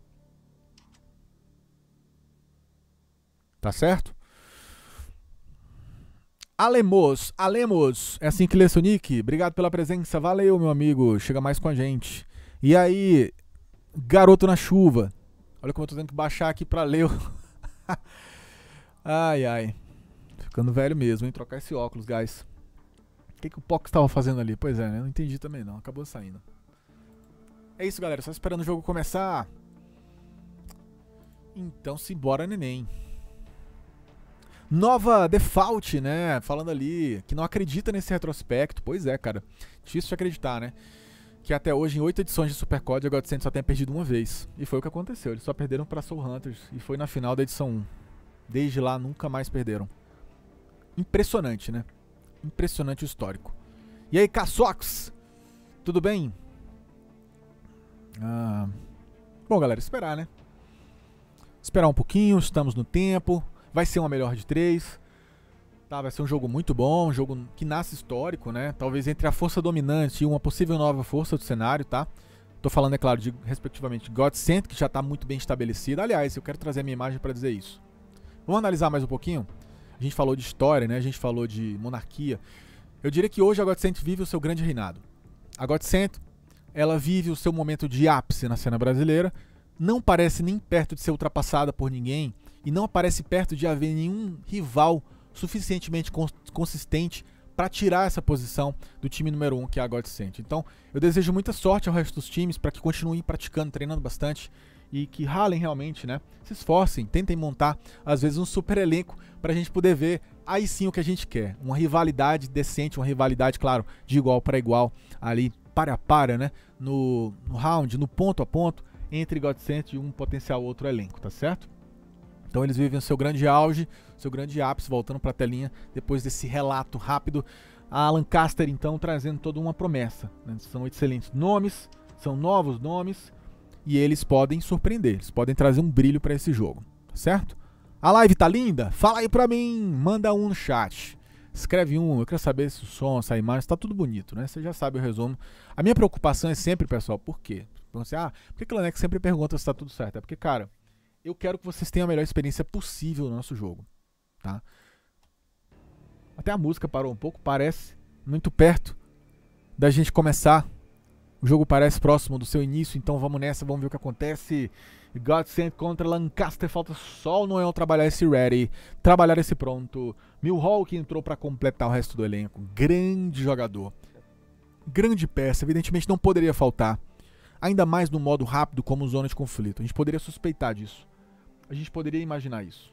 Tá certo? Alemos, Alemos, é assim que lê seu nick. Obrigado pela presença, valeu meu amigo, chega mais com a gente. E aí, garoto na chuva. Olha como eu tô tendo que baixar aqui pra ler. Ai, ai. Ficando velho mesmo, hein, trocar esse óculos, guys. O que, que o Pox tava fazendo ali? Pois é, né, não entendi também não, acabou saindo. É isso, galera, só esperando o jogo começar. Então simbora, neném. Nova Default, né? Falando ali que não acredita nesse retrospecto. Pois é, cara. Difícil de acreditar, né? Que até hoje, em oito edições de Supercode, a Godsend só tem perdido uma vez. E foi o que aconteceu. Eles só perderam pra Soul Hunters. E foi na final da edição um. Desde lá, nunca mais perderam. Impressionante, né? Impressionante o histórico. E aí, Caçox? Tudo bem? Ah... Bom, galera, esperar, né? Esperar um pouquinho, estamos no tempo. Vai ser uma melhor de três. Tá, vai ser um jogo muito bom, um jogo que nasce histórico, né? Talvez entre a força dominante e uma possível nova força do cenário, tá? Tô falando, é claro, de, respectivamente, Godsend, que já tá muito bem estabelecida. Aliás, eu quero trazer a minha imagem para dizer isso. Vamos analisar mais um pouquinho? A gente falou de história, né? A gente falou de monarquia. Eu diria que hoje a Godsend vive o seu grande reinado. A Godsend, ela vive o seu momento de ápice na cena brasileira. Não parece nem perto de ser ultrapassada por ninguém. E não aparece perto de haver nenhum rival suficientemente cons consistente para tirar essa posição do time número um, que é a Godsend. Então, eu desejo muita sorte ao resto dos times para que continuem praticando, treinando bastante e que ralem realmente, né? Se esforcem, tentem montar, às vezes, um super elenco para a gente poder ver aí sim o que a gente quer. Uma rivalidade decente, uma rivalidade, claro, de igual para igual, ali, para a para, né? No, no round, no ponto a ponto, entre Godsend e um potencial outro elenco, tá certo? Então eles vivem o seu grande auge, seu grande ápice, voltando para a telinha, depois desse relato rápido. A Lancaster, então, trazendo toda uma promessa, né? São excelentes nomes, são novos nomes, e eles podem surpreender, eles podem trazer um brilho para esse jogo, tá certo? A live tá linda? Fala aí pra mim, manda um no chat. Escreve um, eu quero saber se o som, se a imagem, tá tudo bonito, né? Você já sabe o resumo. A minha preocupação é sempre, pessoal, por quê? Você, ah, por que o Lanex sempre pergunta se tá tudo certo? É porque, cara, eu quero que vocês tenham a melhor experiência possível no nosso jogo, tá? Até a música parou um pouco, parece muito perto da gente começar. O jogo parece próximo do seu início, então vamos nessa, vamos ver o que acontece. Godsend contra Lancaster, falta só o Noel trabalhar esse ready, trabalhar esse pronto. Mihawk entrou para completar o resto do elenco, grande jogador, grande peça, evidentemente não poderia faltar. Ainda mais no modo rápido como zona de conflito, a gente poderia suspeitar disso. A gente poderia imaginar isso.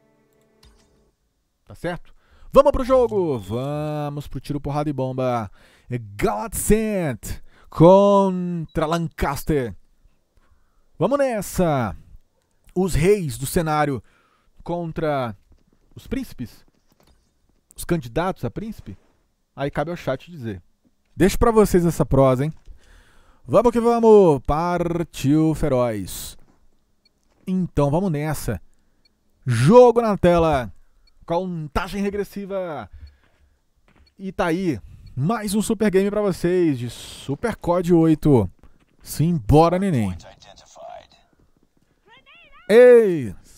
Tá certo? Vamos pro jogo! Vamos pro tiro, porrada e bomba. Godsend contra Lancaster. Vamos nessa! Os reis do cenário contra os príncipes? Os candidatos a príncipe? Aí cabe ao chat dizer. Deixo pra vocês essa prosa, hein? Vamos que vamos! Partiu feroz! Então vamos nessa. Jogo na tela. Contagem regressiva. E tá aí. Mais um super game pra vocês de Supercode oito. Simbora, neném. Ei!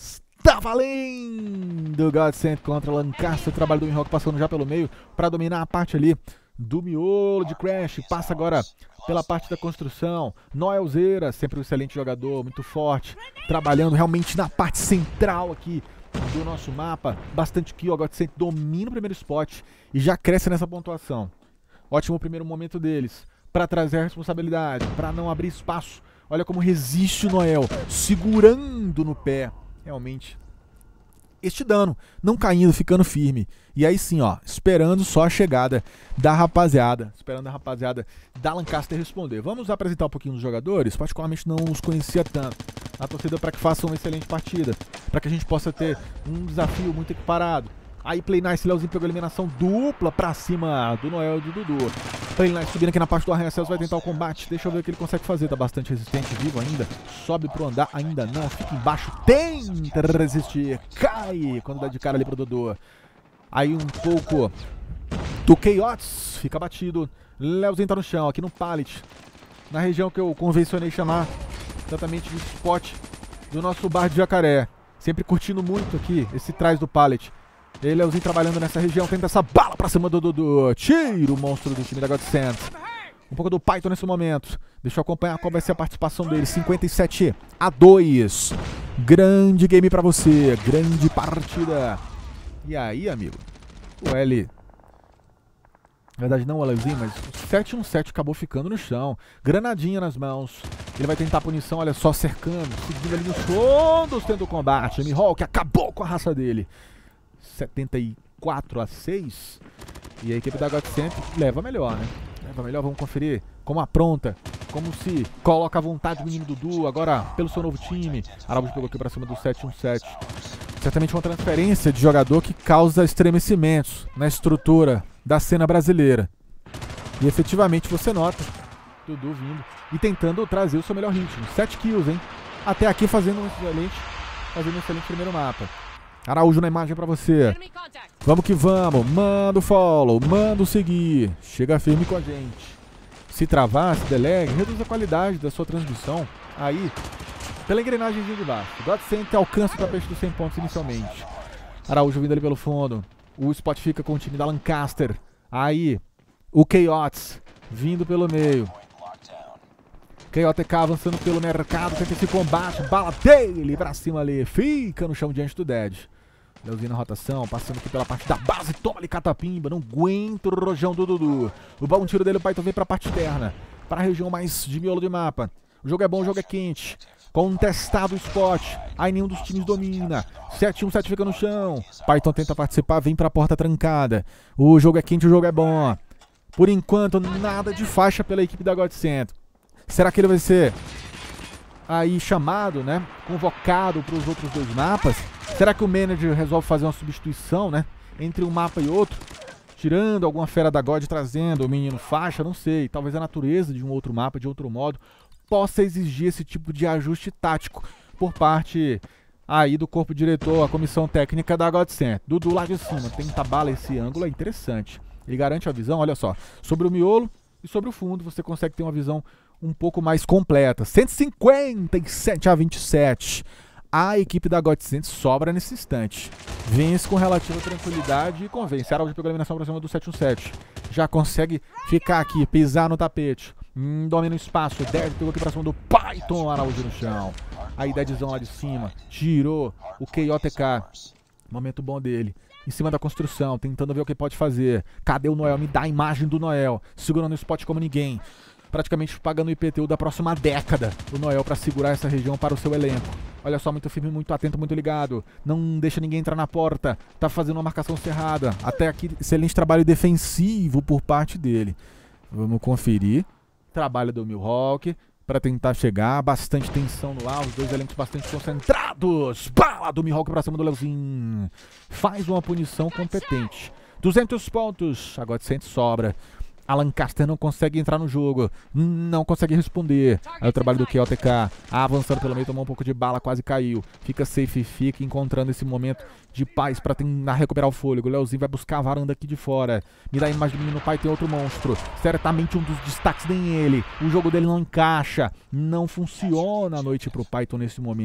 Tá valendo! Godsend contra Lancaster. O trabalho do Mihawk passando já pelo meio para dominar a parte ali do miolo de Crash. Passa agora pela parte da construção. Noelzeira, sempre um excelente jogador, muito forte. Trabalhando realmente na parte central aqui do nosso mapa. Bastante kill. A Godsend domina o primeiro spot e já cresce nessa pontuação. Ótimo primeiro momento deles para trazer a responsabilidade, para não abrir espaço. Olha como resiste o Noel, segurando no pé. Realmente, este dano, não caindo, ficando firme. E aí sim, ó, esperando só a chegada da rapaziada. Esperando a rapaziada da Lancaster responder. Vamos apresentar um pouquinho os jogadores. Particularmente não os conhecia tanto. A torcida para que façam uma excelente partida. Para que a gente possa ter um desafio muito equiparado. Aí Play Nice, Leozinho pegou a eliminação dupla pra cima do Noel e do Dudu. Play Nice subindo aqui na parte do arranha-céus, vai tentar o combate. Deixa eu ver o que ele consegue fazer. Tá bastante resistente, vivo ainda. Sobe pro andar, ainda não. Fica embaixo, tenta resistir. Cai quando dá de cara ali pro Dudu. Aí um pouco do Chaos, fica batido. Leozinho tá no chão, aqui no pallet. Na região que eu convencionei chamar exatamente de spot do nosso bar de Jacaré. Sempre curtindo muito aqui esse trás do pallet. E aí, Leozinho trabalhando nessa região, tenta essa bala pra cima do Dudu. Tira o monstro do time da Godsend. Um pouco do Python nesse momento. Deixa eu acompanhar qual vai ser a participação dele. cinquenta e sete a dois. Grande game pra você. Grande partida. E aí, amigo? O L... Na verdade não o Leozinho, mas o sete um sete acabou ficando no chão. Granadinha nas mãos. Ele vai tentar a punição, olha só, cercando. Seguindo ali nos fundos, tendo o combate. Mihawk acabou com a raça dele. setenta e quatro a seis. E a equipe da Godsend leva melhor, né? Leva melhor, vamos conferir como apronta, como se coloca à vontade o menino Dudu, agora pelo seu novo time. Araújo pegou aqui pra cima do sete um sete. Certamente uma transferência de jogador que causa estremecimentos na estrutura da cena brasileira. E efetivamente você nota Dudu vindo e tentando trazer o seu melhor ritmo. sete kills, hein? Até aqui fazendo um excelente, fazendo um excelente primeiro mapa. Araújo na imagem pra você. Vamos que vamos. Manda o follow, manda o seguir. Chega firme com a gente. Se travar, se delegue, reduz a qualidade da sua transmissão. Aí, pela engrenagemzinha de baixo. Godsend alcança o tapete dos cem pontos inicialmente. Araújo vindo ali pelo fundo. O spot fica com o time da Lancaster. Aí, o Chaos vindo pelo meio. K O T K avançando pelo mercado, tenta esse combate, bala dele pra cima ali, fica no chão diante do Dead. Leozinho na rotação, passando aqui pela parte da base, toma ali catapimba, não aguenta o rojão do Dudu. O bom tiro dele, o Python vem pra parte externa, para a região mais de miolo de mapa. O jogo é bom, o jogo é quente, contestado o spot, aí nenhum dos times domina. sete um sete fica no chão, Python tenta participar, vem pra porta trancada. O jogo é quente, o jogo é bom. Por enquanto, nada de faixa pela equipe da Godsend. Será que ele vai ser aí chamado, né? Convocado para os outros dois mapas? Será que o manager resolve fazer uma substituição, né? Entre um mapa e outro? Tirando alguma fera da God, trazendo o menino faixa, não sei. Talvez a natureza de um outro mapa, de outro modo, possa exigir esse tipo de ajuste tático por parte aí do corpo diretor, a comissão técnica da Godsend. Dudu lá de cima, tenta bala esse ângulo, é interessante. Ele garante a visão, olha só, sobre o miolo e sobre o fundo você consegue ter uma visão um pouco mais completa. cento e cinquenta e sete a vinte e sete. A equipe da Godsend sobra nesse instante. Vence com relativa tranquilidade e convence. Araújo pegou a eliminação para cima do sete um sete. Já consegue ficar aqui, pisar no tapete. Hum, domina o espaço. Dead pegou aqui para cima do Python. Araújo no chão. Aí Deadzão lá de cima. Tirou o K O T K. Momento bom dele. Em cima da construção, tentando ver o que pode fazer. Cadê o Noel? Me dá a imagem do Noel. Segurando o spot como ninguém. Praticamente pagando o I P T U da próxima década, o Noel, para segurar essa região para o seu elenco. Olha só, muito firme, muito atento, muito ligado. Não deixa ninguém entrar na porta. Tá fazendo uma marcação cerrada. Até aqui, excelente trabalho defensivo por parte dele. Vamos conferir. Trabalho do Mihawk para tentar chegar. Bastante tensão no ar. Os dois elencos bastante concentrados. Bala do Mihawk para cima do Leozinho. Faz uma punição competente. duzentos pontos. A Godsend sobra. A Lancaster não consegue entrar no jogo, não consegue responder. Aí o trabalho do K O T K, avançando pelo meio, tomou um pouco de bala, quase caiu. Fica safe, fica encontrando esse momento de paz para tentar recuperar o fôlego. O Leozinho vai buscar a varanda aqui de fora. Me dá a imagem do menino pai, tem outro monstro. Certamente um dos destaques nem ele. O jogo dele não encaixa, não funciona a noite pro Python nesse momento.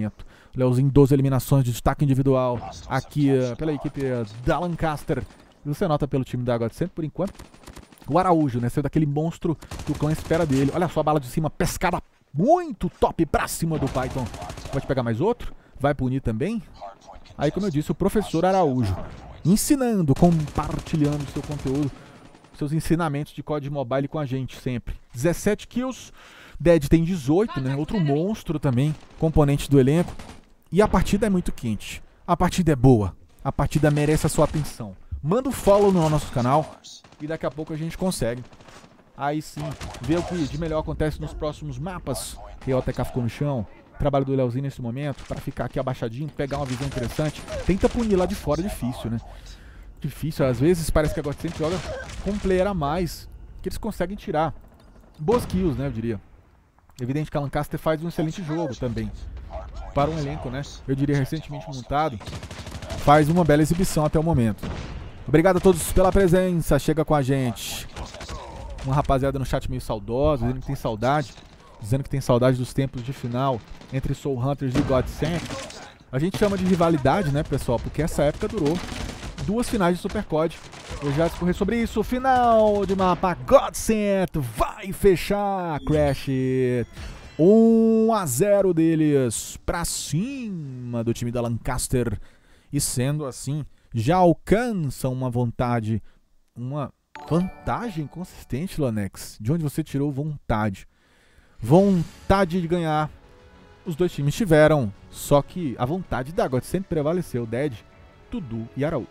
Leozinho, doze eliminações de destaque individual aqui uh, pela equipe uh, da Lancaster. E você nota pelo time da God Center, por enquanto, o Araújo, né? Sendo aquele monstro que o clã espera dele. Olha só a bala de cima, pescada muito top pra cima do Python. Pode pegar mais outro, vai punir também. Aí, como eu disse, o professor Araújo ensinando, compartilhando seu conteúdo, seus ensinamentos de código mobile com a gente sempre. dezessete kills, Dead tem dezoito, né? Outro monstro também, componente do elenco. E a partida é muito quente. A partida é boa. A partida merece a sua atenção. Manda um follow no nosso canal e daqui a pouco a gente consegue. Aí sim, ver o que de melhor acontece nos próximos mapas. Que o T K ficou no chão. Trabalho do Leozinho nesse momento, para ficar aqui abaixadinho, pegar uma visão interessante. Tenta punir lá de fora, difícil, né? Difícil, às vezes parece que a God sempre joga com um player a mais, que eles conseguem tirar boas kills, né, eu diria. Evidente que a Lancaster faz um excelente jogo também, para um elenco, né, eu diria recentemente montado, faz uma bela exibição até o momento. Obrigado a todos pela presença, chega com a gente. Uma rapaziada no chat meio saudosa, dizendo que tem saudade, dizendo que tem saudade dos tempos de final entre Soul Hunters e God Center. A gente chama de rivalidade, né, pessoal, porque essa época durou duas finais de Super C O D. Eu já discorri sobre isso. Final de mapa. God Center vai fechar. Crash. um a zero deles pra cima do time da Lancaster. E sendo assim, já alcançam uma vontade. Uma vantagem consistente, Lanex. De onde você tirou vontade? Vontade de ganhar. Os dois times tiveram. Só que a vontade da God Center prevaleceu. Dead, Dudu e Araújo.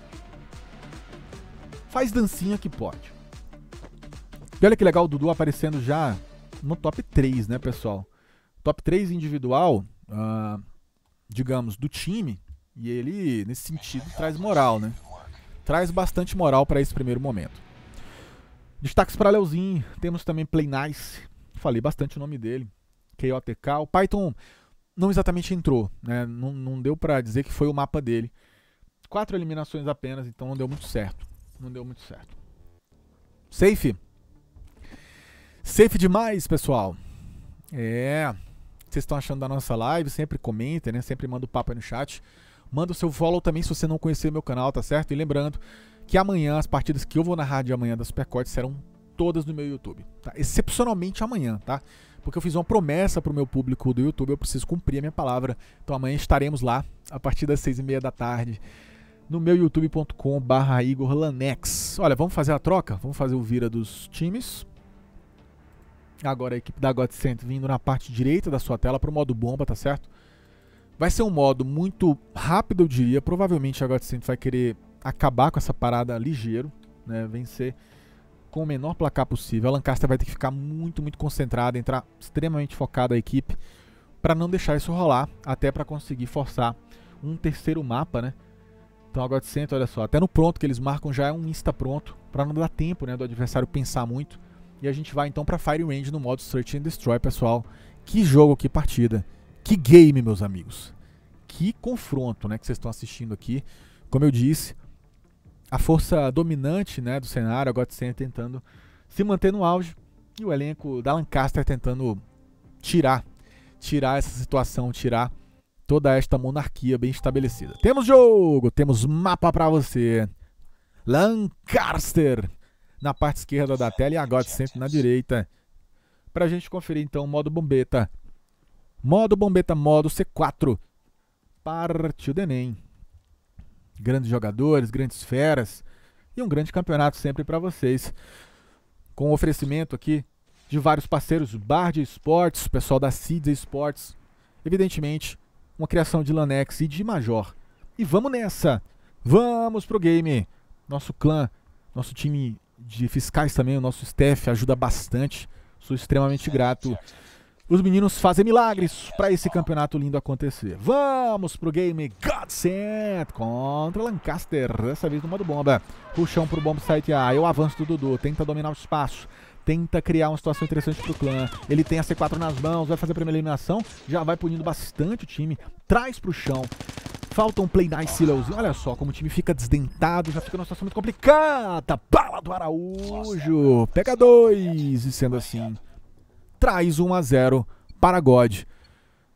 Faz dancinha que pode. E olha que legal o Dudu aparecendo já no top três, né, pessoal? Top três individual, uh, digamos, do time. E ele, nesse sentido, traz moral, né? Traz bastante moral para esse primeiro momento. Destaques para Leozinho. Temos também Play Nice. Falei bastante o nome dele. K O T K. O Python não exatamente entrou, né? Não, não deu para dizer que foi o mapa dele. Quatro eliminações apenas, então não deu muito certo. Não deu muito certo. Safe. Safe demais, pessoal. É. O que vocês estão achando da nossa live? Sempre comentem, né? Sempre manda o papo aí no chat. Manda o seu follow também se você não conhecer meu canal, tá certo? E lembrando que amanhã, as partidas que eu vou narrar de amanhã da Super C O D serão todas no meu YouTube. Tá? Excepcionalmente amanhã, tá? Porque eu fiz uma promessa pro meu público do YouTube, eu preciso cumprir a minha palavra. Então amanhã estaremos lá, a partir das seis e meia da tarde. No meu youtube ponto com barra Igor Lanex. Olha, vamos fazer a troca? Vamos fazer o vira dos times. Agora a equipe da God Center vindo na parte direita da sua tela para o modo bomba, tá certo? Vai ser um modo muito rápido, eu diria. Provavelmente a God Center vai querer acabar com essa parada ligeiro, né? Vencer com o menor placar possível. A Lancaster vai ter que ficar muito, muito concentrada, entrar extremamente focada a equipe para não deixar isso rolar, até para conseguir forçar um terceiro mapa, né? Então a God Center, olha só, até no pronto que eles marcam já é um insta pronto, para não dar tempo, né, do adversário pensar muito. E a gente vai então para Fire Range no modo Search and Destroy, pessoal. Que jogo, que partida. Que game, meus amigos. Que confronto, né, que vocês estão assistindo aqui. Como eu disse, a força dominante, né, do cenário, a God Center tentando se manter no auge e o elenco da Lancaster tentando tirar, tirar essa situação, tirar toda esta monarquia bem estabelecida. Temos jogo, temos mapa pra você. Lancaster na parte esquerda da tela e a God Center na direita. Pra gente conferir então o modo bombeta. Modo bombeta, modo C quatro. Partiu do Enem. Grandes jogadores, grandes feras. E um grande campeonato sempre pra vocês. Com oferecimento aqui de vários parceiros. Bard Esports, pessoal da Seeds Esports. Evidentemente, uma criação de Lanex e de Major. E vamos nessa! Vamos pro game! Nosso clã, nosso time de fiscais também, o nosso staff ajuda bastante. Sou extremamente grato. Os meninos fazem milagres para esse campeonato lindo acontecer. Vamos pro game God Center contra Lancaster. Dessa vez no modo bomba. Puxão pro bomb site A. Eu avanço do Dudu. Tenta dominar o espaço. Tenta criar uma situação interessante pro clã. Ele tem a C quatro nas mãos, vai fazer a primeira eliminação. Já vai punindo bastante o time. Traz pro chão. Falta um play nice, Leozinho. Olha só como o time fica desdentado. Já fica numa situação muito complicada. Bala do Araújo. Pega dois. E sendo assim, traz um a zero para God.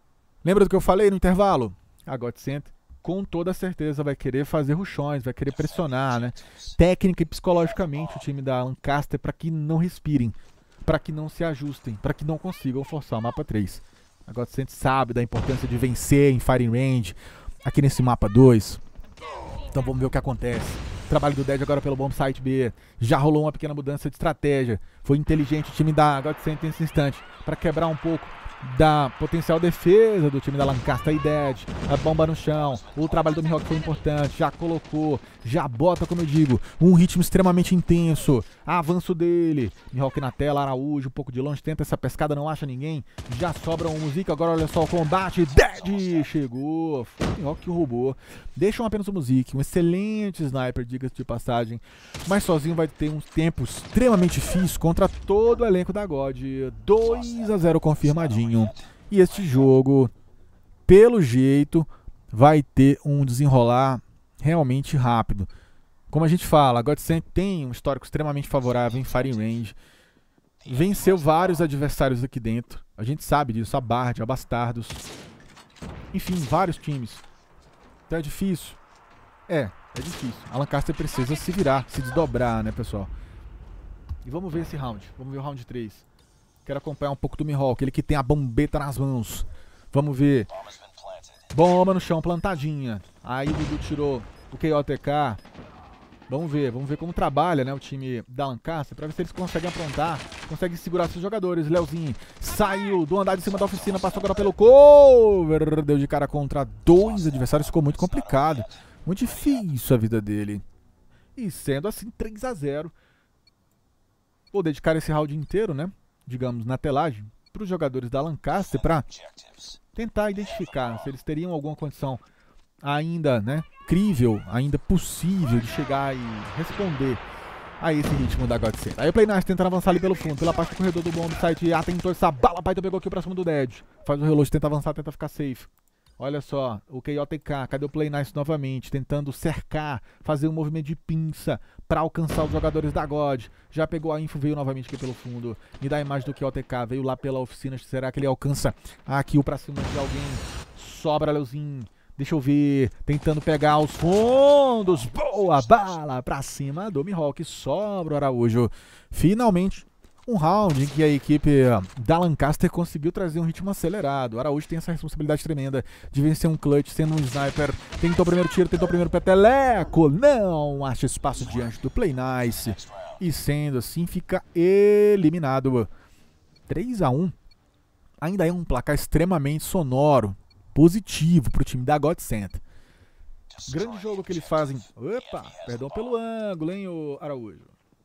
Lembra do que eu falei no intervalo? A Godsend com toda certeza vai querer fazer rushões, vai querer pressionar, né? Técnica e psicologicamente o time da Lancaster para que não respirem, para que não se ajustem, para que não consigam forçar o mapa três. A Godsend sabe da importância de vencer em firing range aqui nesse mapa dois. Então vamos ver o que acontece. Trabalho do Dead agora pelo bomb site B. Já rolou uma pequena mudança de estratégia. Foi inteligente o time da Godsend nesse instante para quebrar um pouco da potencial defesa do time da Lancaster e Dead. A bomba no chão. O trabalho do Mihawk foi importante. Já colocou, já bota, como eu digo, um ritmo extremamente intenso. Avanço dele. Mihawk na tela, Araújo um pouco de longe. Tenta essa pescada, não acha ninguém. Já sobra um música. Agora olha só o combate. Dead chegou. Foi o Mihawk que roubou. Deixam apenas o música. Um excelente sniper, diga-se de passagem. Mas sozinho vai ter uns tempos extremamente difíceis contra todo o elenco da God. dois a zero confirmadinho. E este jogo, pelo jeito, vai ter um desenrolar realmente rápido. Como a gente fala, a Godsend tem um histórico extremamente favorável em firing range. Venceu vários adversários aqui dentro. A gente sabe disso, a Bard, a Bastardos. Enfim, vários times. Então é difícil. É, é difícil. A Lancaster precisa se virar, se desdobrar, né, pessoal? E vamos ver esse round. Vamos ver o round três. Quero acompanhar um pouco do Mihawk, ele que tem a bombeta nas mãos. Vamos ver. Bomba no chão, plantadinha. Aí o Dudu tirou o K O T K. Vamos ver, vamos ver como trabalha, né, o time da Lancaster, pra ver se eles conseguem aprontar, conseguem segurar seus jogadores. Leozinho saiu do andar de cima da oficina, passou agora pelo cover. Deu de cara contra dois adversários, ficou muito complicado. Muito difícil a vida dele. E sendo assim, três a zero. Vou dedicar esse round inteiro, né, digamos, na telagem, para os jogadores da Lancaster, para tentar identificar se eles teriam alguma condição ainda, né, crível, ainda possível de chegar e responder a esse ritmo da Godsend. Aí o Play Nice tentando avançar ali pelo fundo, pela parte do corredor do bomb site. Ah, tentou essa bala, Python pegou aqui pra cima do Dead. Faz o reload, tenta avançar, tenta ficar safe. Olha só, o K O T K, cadê o Play Nice novamente? Tentando cercar, fazer um movimento de pinça para alcançar os jogadores da God. Já pegou a info, veio novamente aqui pelo fundo. Me dá a imagem do K O T K, veio lá pela oficina. Será que ele alcança a kill pra cima de alguém? Sobra, Leozinho. Deixa eu ver, tentando pegar os fundos. Boa bala pra cima do Mihawk. Sobra o Araújo. Finalmente, um round em que a equipe da Lancaster conseguiu trazer um ritmo acelerado. O Araújo tem essa responsabilidade tremenda de vencer um clutch sendo um sniper. Tentou o primeiro tiro, tentou o primeiro peteleco. Não acha espaço diante do Play Nice. E sendo assim, fica eliminado. três a um. Ainda é um placar extremamente sonoro. Positivo para o time da Godsend. Grande jogo que eles fazem. Opa, perdão pelo ângulo, hein, o Araújo.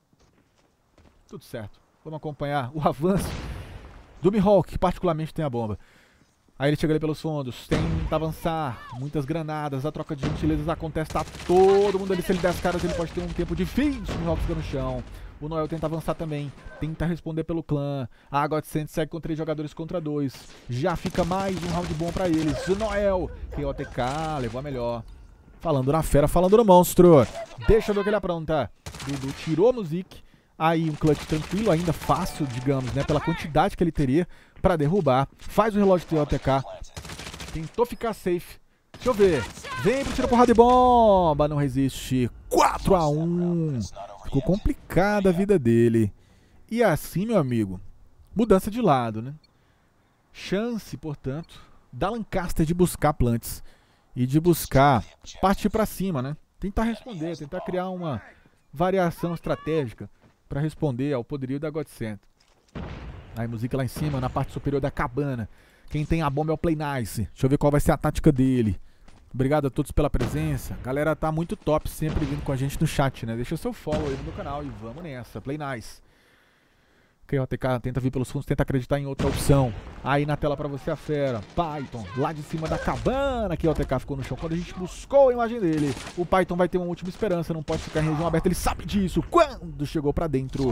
Tudo certo. Vamos acompanhar o avanço do Mihawk, que particularmente tem a bomba. Aí ele chega ali pelos fundos, tenta avançar, muitas granadas, a troca de gentilezas acontece, tá todo mundo ali. Se ele der as caras, ele pode ter um tempo difícil. O Mihawk fica no chão. O Noel tenta avançar também, tenta responder pelo clã. A Godsend segue com três jogadores contra dois. Já fica mais um round bom pra eles. O Noel, K O T K, levou a melhor. Falando na fera, falando no monstro. Deixa eu ver o que ele apronta. Dudu tirou no Zik. Aí um clutch tranquilo, ainda fácil, digamos, né, pela quantidade que ele teria pra derrubar. Faz o relógio do K O T K. Tentou ficar safe. Deixa eu ver. Vem pro tiro, porrada e bomba. Não resiste. quatro a um. Ficou complicada a vida dele. E assim, meu amigo, mudança de lado, né? Chance, portanto, da Lancaster de buscar plantes e de buscar partir pra cima, né? Tentar responder, tentar criar uma variação estratégica para responder ao poderio da Godsend. Aí, música lá em cima, na parte superior da cabana. Quem tem a bomba é o Play Nice. Deixa eu ver qual vai ser a tática dele. Obrigado a todos pela presença. A galera tá muito top, sempre vindo com a gente no chat, né? Deixa o seu follow aí no meu canal e vamos nessa. Play Nice. K O T K tenta vir pelos fundos, tenta acreditar em outra opção. Aí na tela pra você a fera. Python, lá de cima da cabana. K O T K ficou no chão. Quando a gente buscou a imagem dele, o Python vai ter uma última esperança. Não pode ficar em região aberta, ele sabe disso. Quando chegou pra dentro,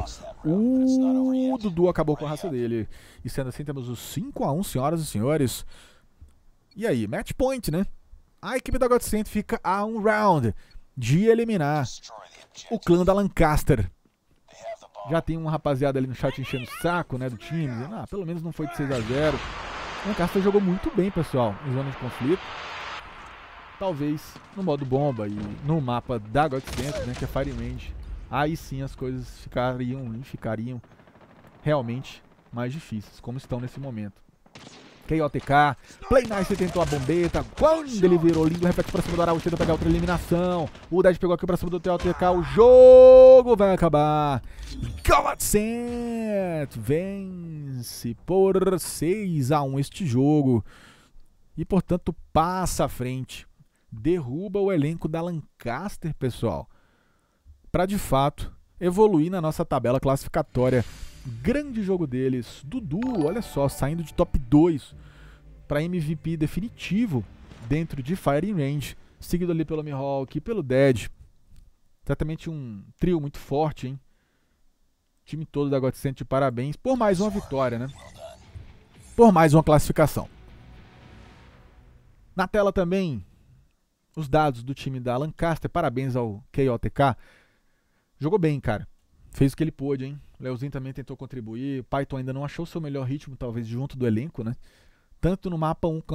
o Dudu acabou com a raça dele. E sendo assim, temos os cinco a um, senhoras e senhores. E aí, match point, né? A equipe da Godsend fica a um round de eliminar o clã da Lancaster. Já tem uma rapaziada ali no chat enchendo o saco, né, do time. Dizendo, ah, pelo menos não foi de seis a zero. O Lancaster jogou muito bem, pessoal, em zona de conflito. Talvez no modo bomba e no mapa da Godsent, né, que é Firing Range, aí sim as coisas ficariam e ficariam realmente mais difíceis, como estão nesse momento. K O T K, Play Nice tentou a bombeta, quando ele virou lindo, reflete pra cima do Araújo, tenta pegar outra eliminação. O Dead pegou aqui pra cima do T O T K, o jogo vai acabar. Godsent vence por seis a um este jogo e, portanto, passa à frente. Derruba o elenco da Lancaster, pessoal, para de fato evoluir na nossa tabela classificatória. Grande jogo deles. Dudu, olha só, saindo de top dois para M V P definitivo dentro de Firing Range, seguido ali pelo Mihawk e pelo Dead. Certamente um trio muito forte, hein? Time todo da Godsent, de parabéns por mais uma vitória, né? Por mais uma classificação. Na tela também os dados do time da Lancaster. Parabéns ao K O T K. Jogou bem, cara. Fez o que ele pôde, hein? Leozinho também tentou contribuir. Python ainda não achou seu melhor ritmo, talvez, junto do elenco, né? Tanto no mapa um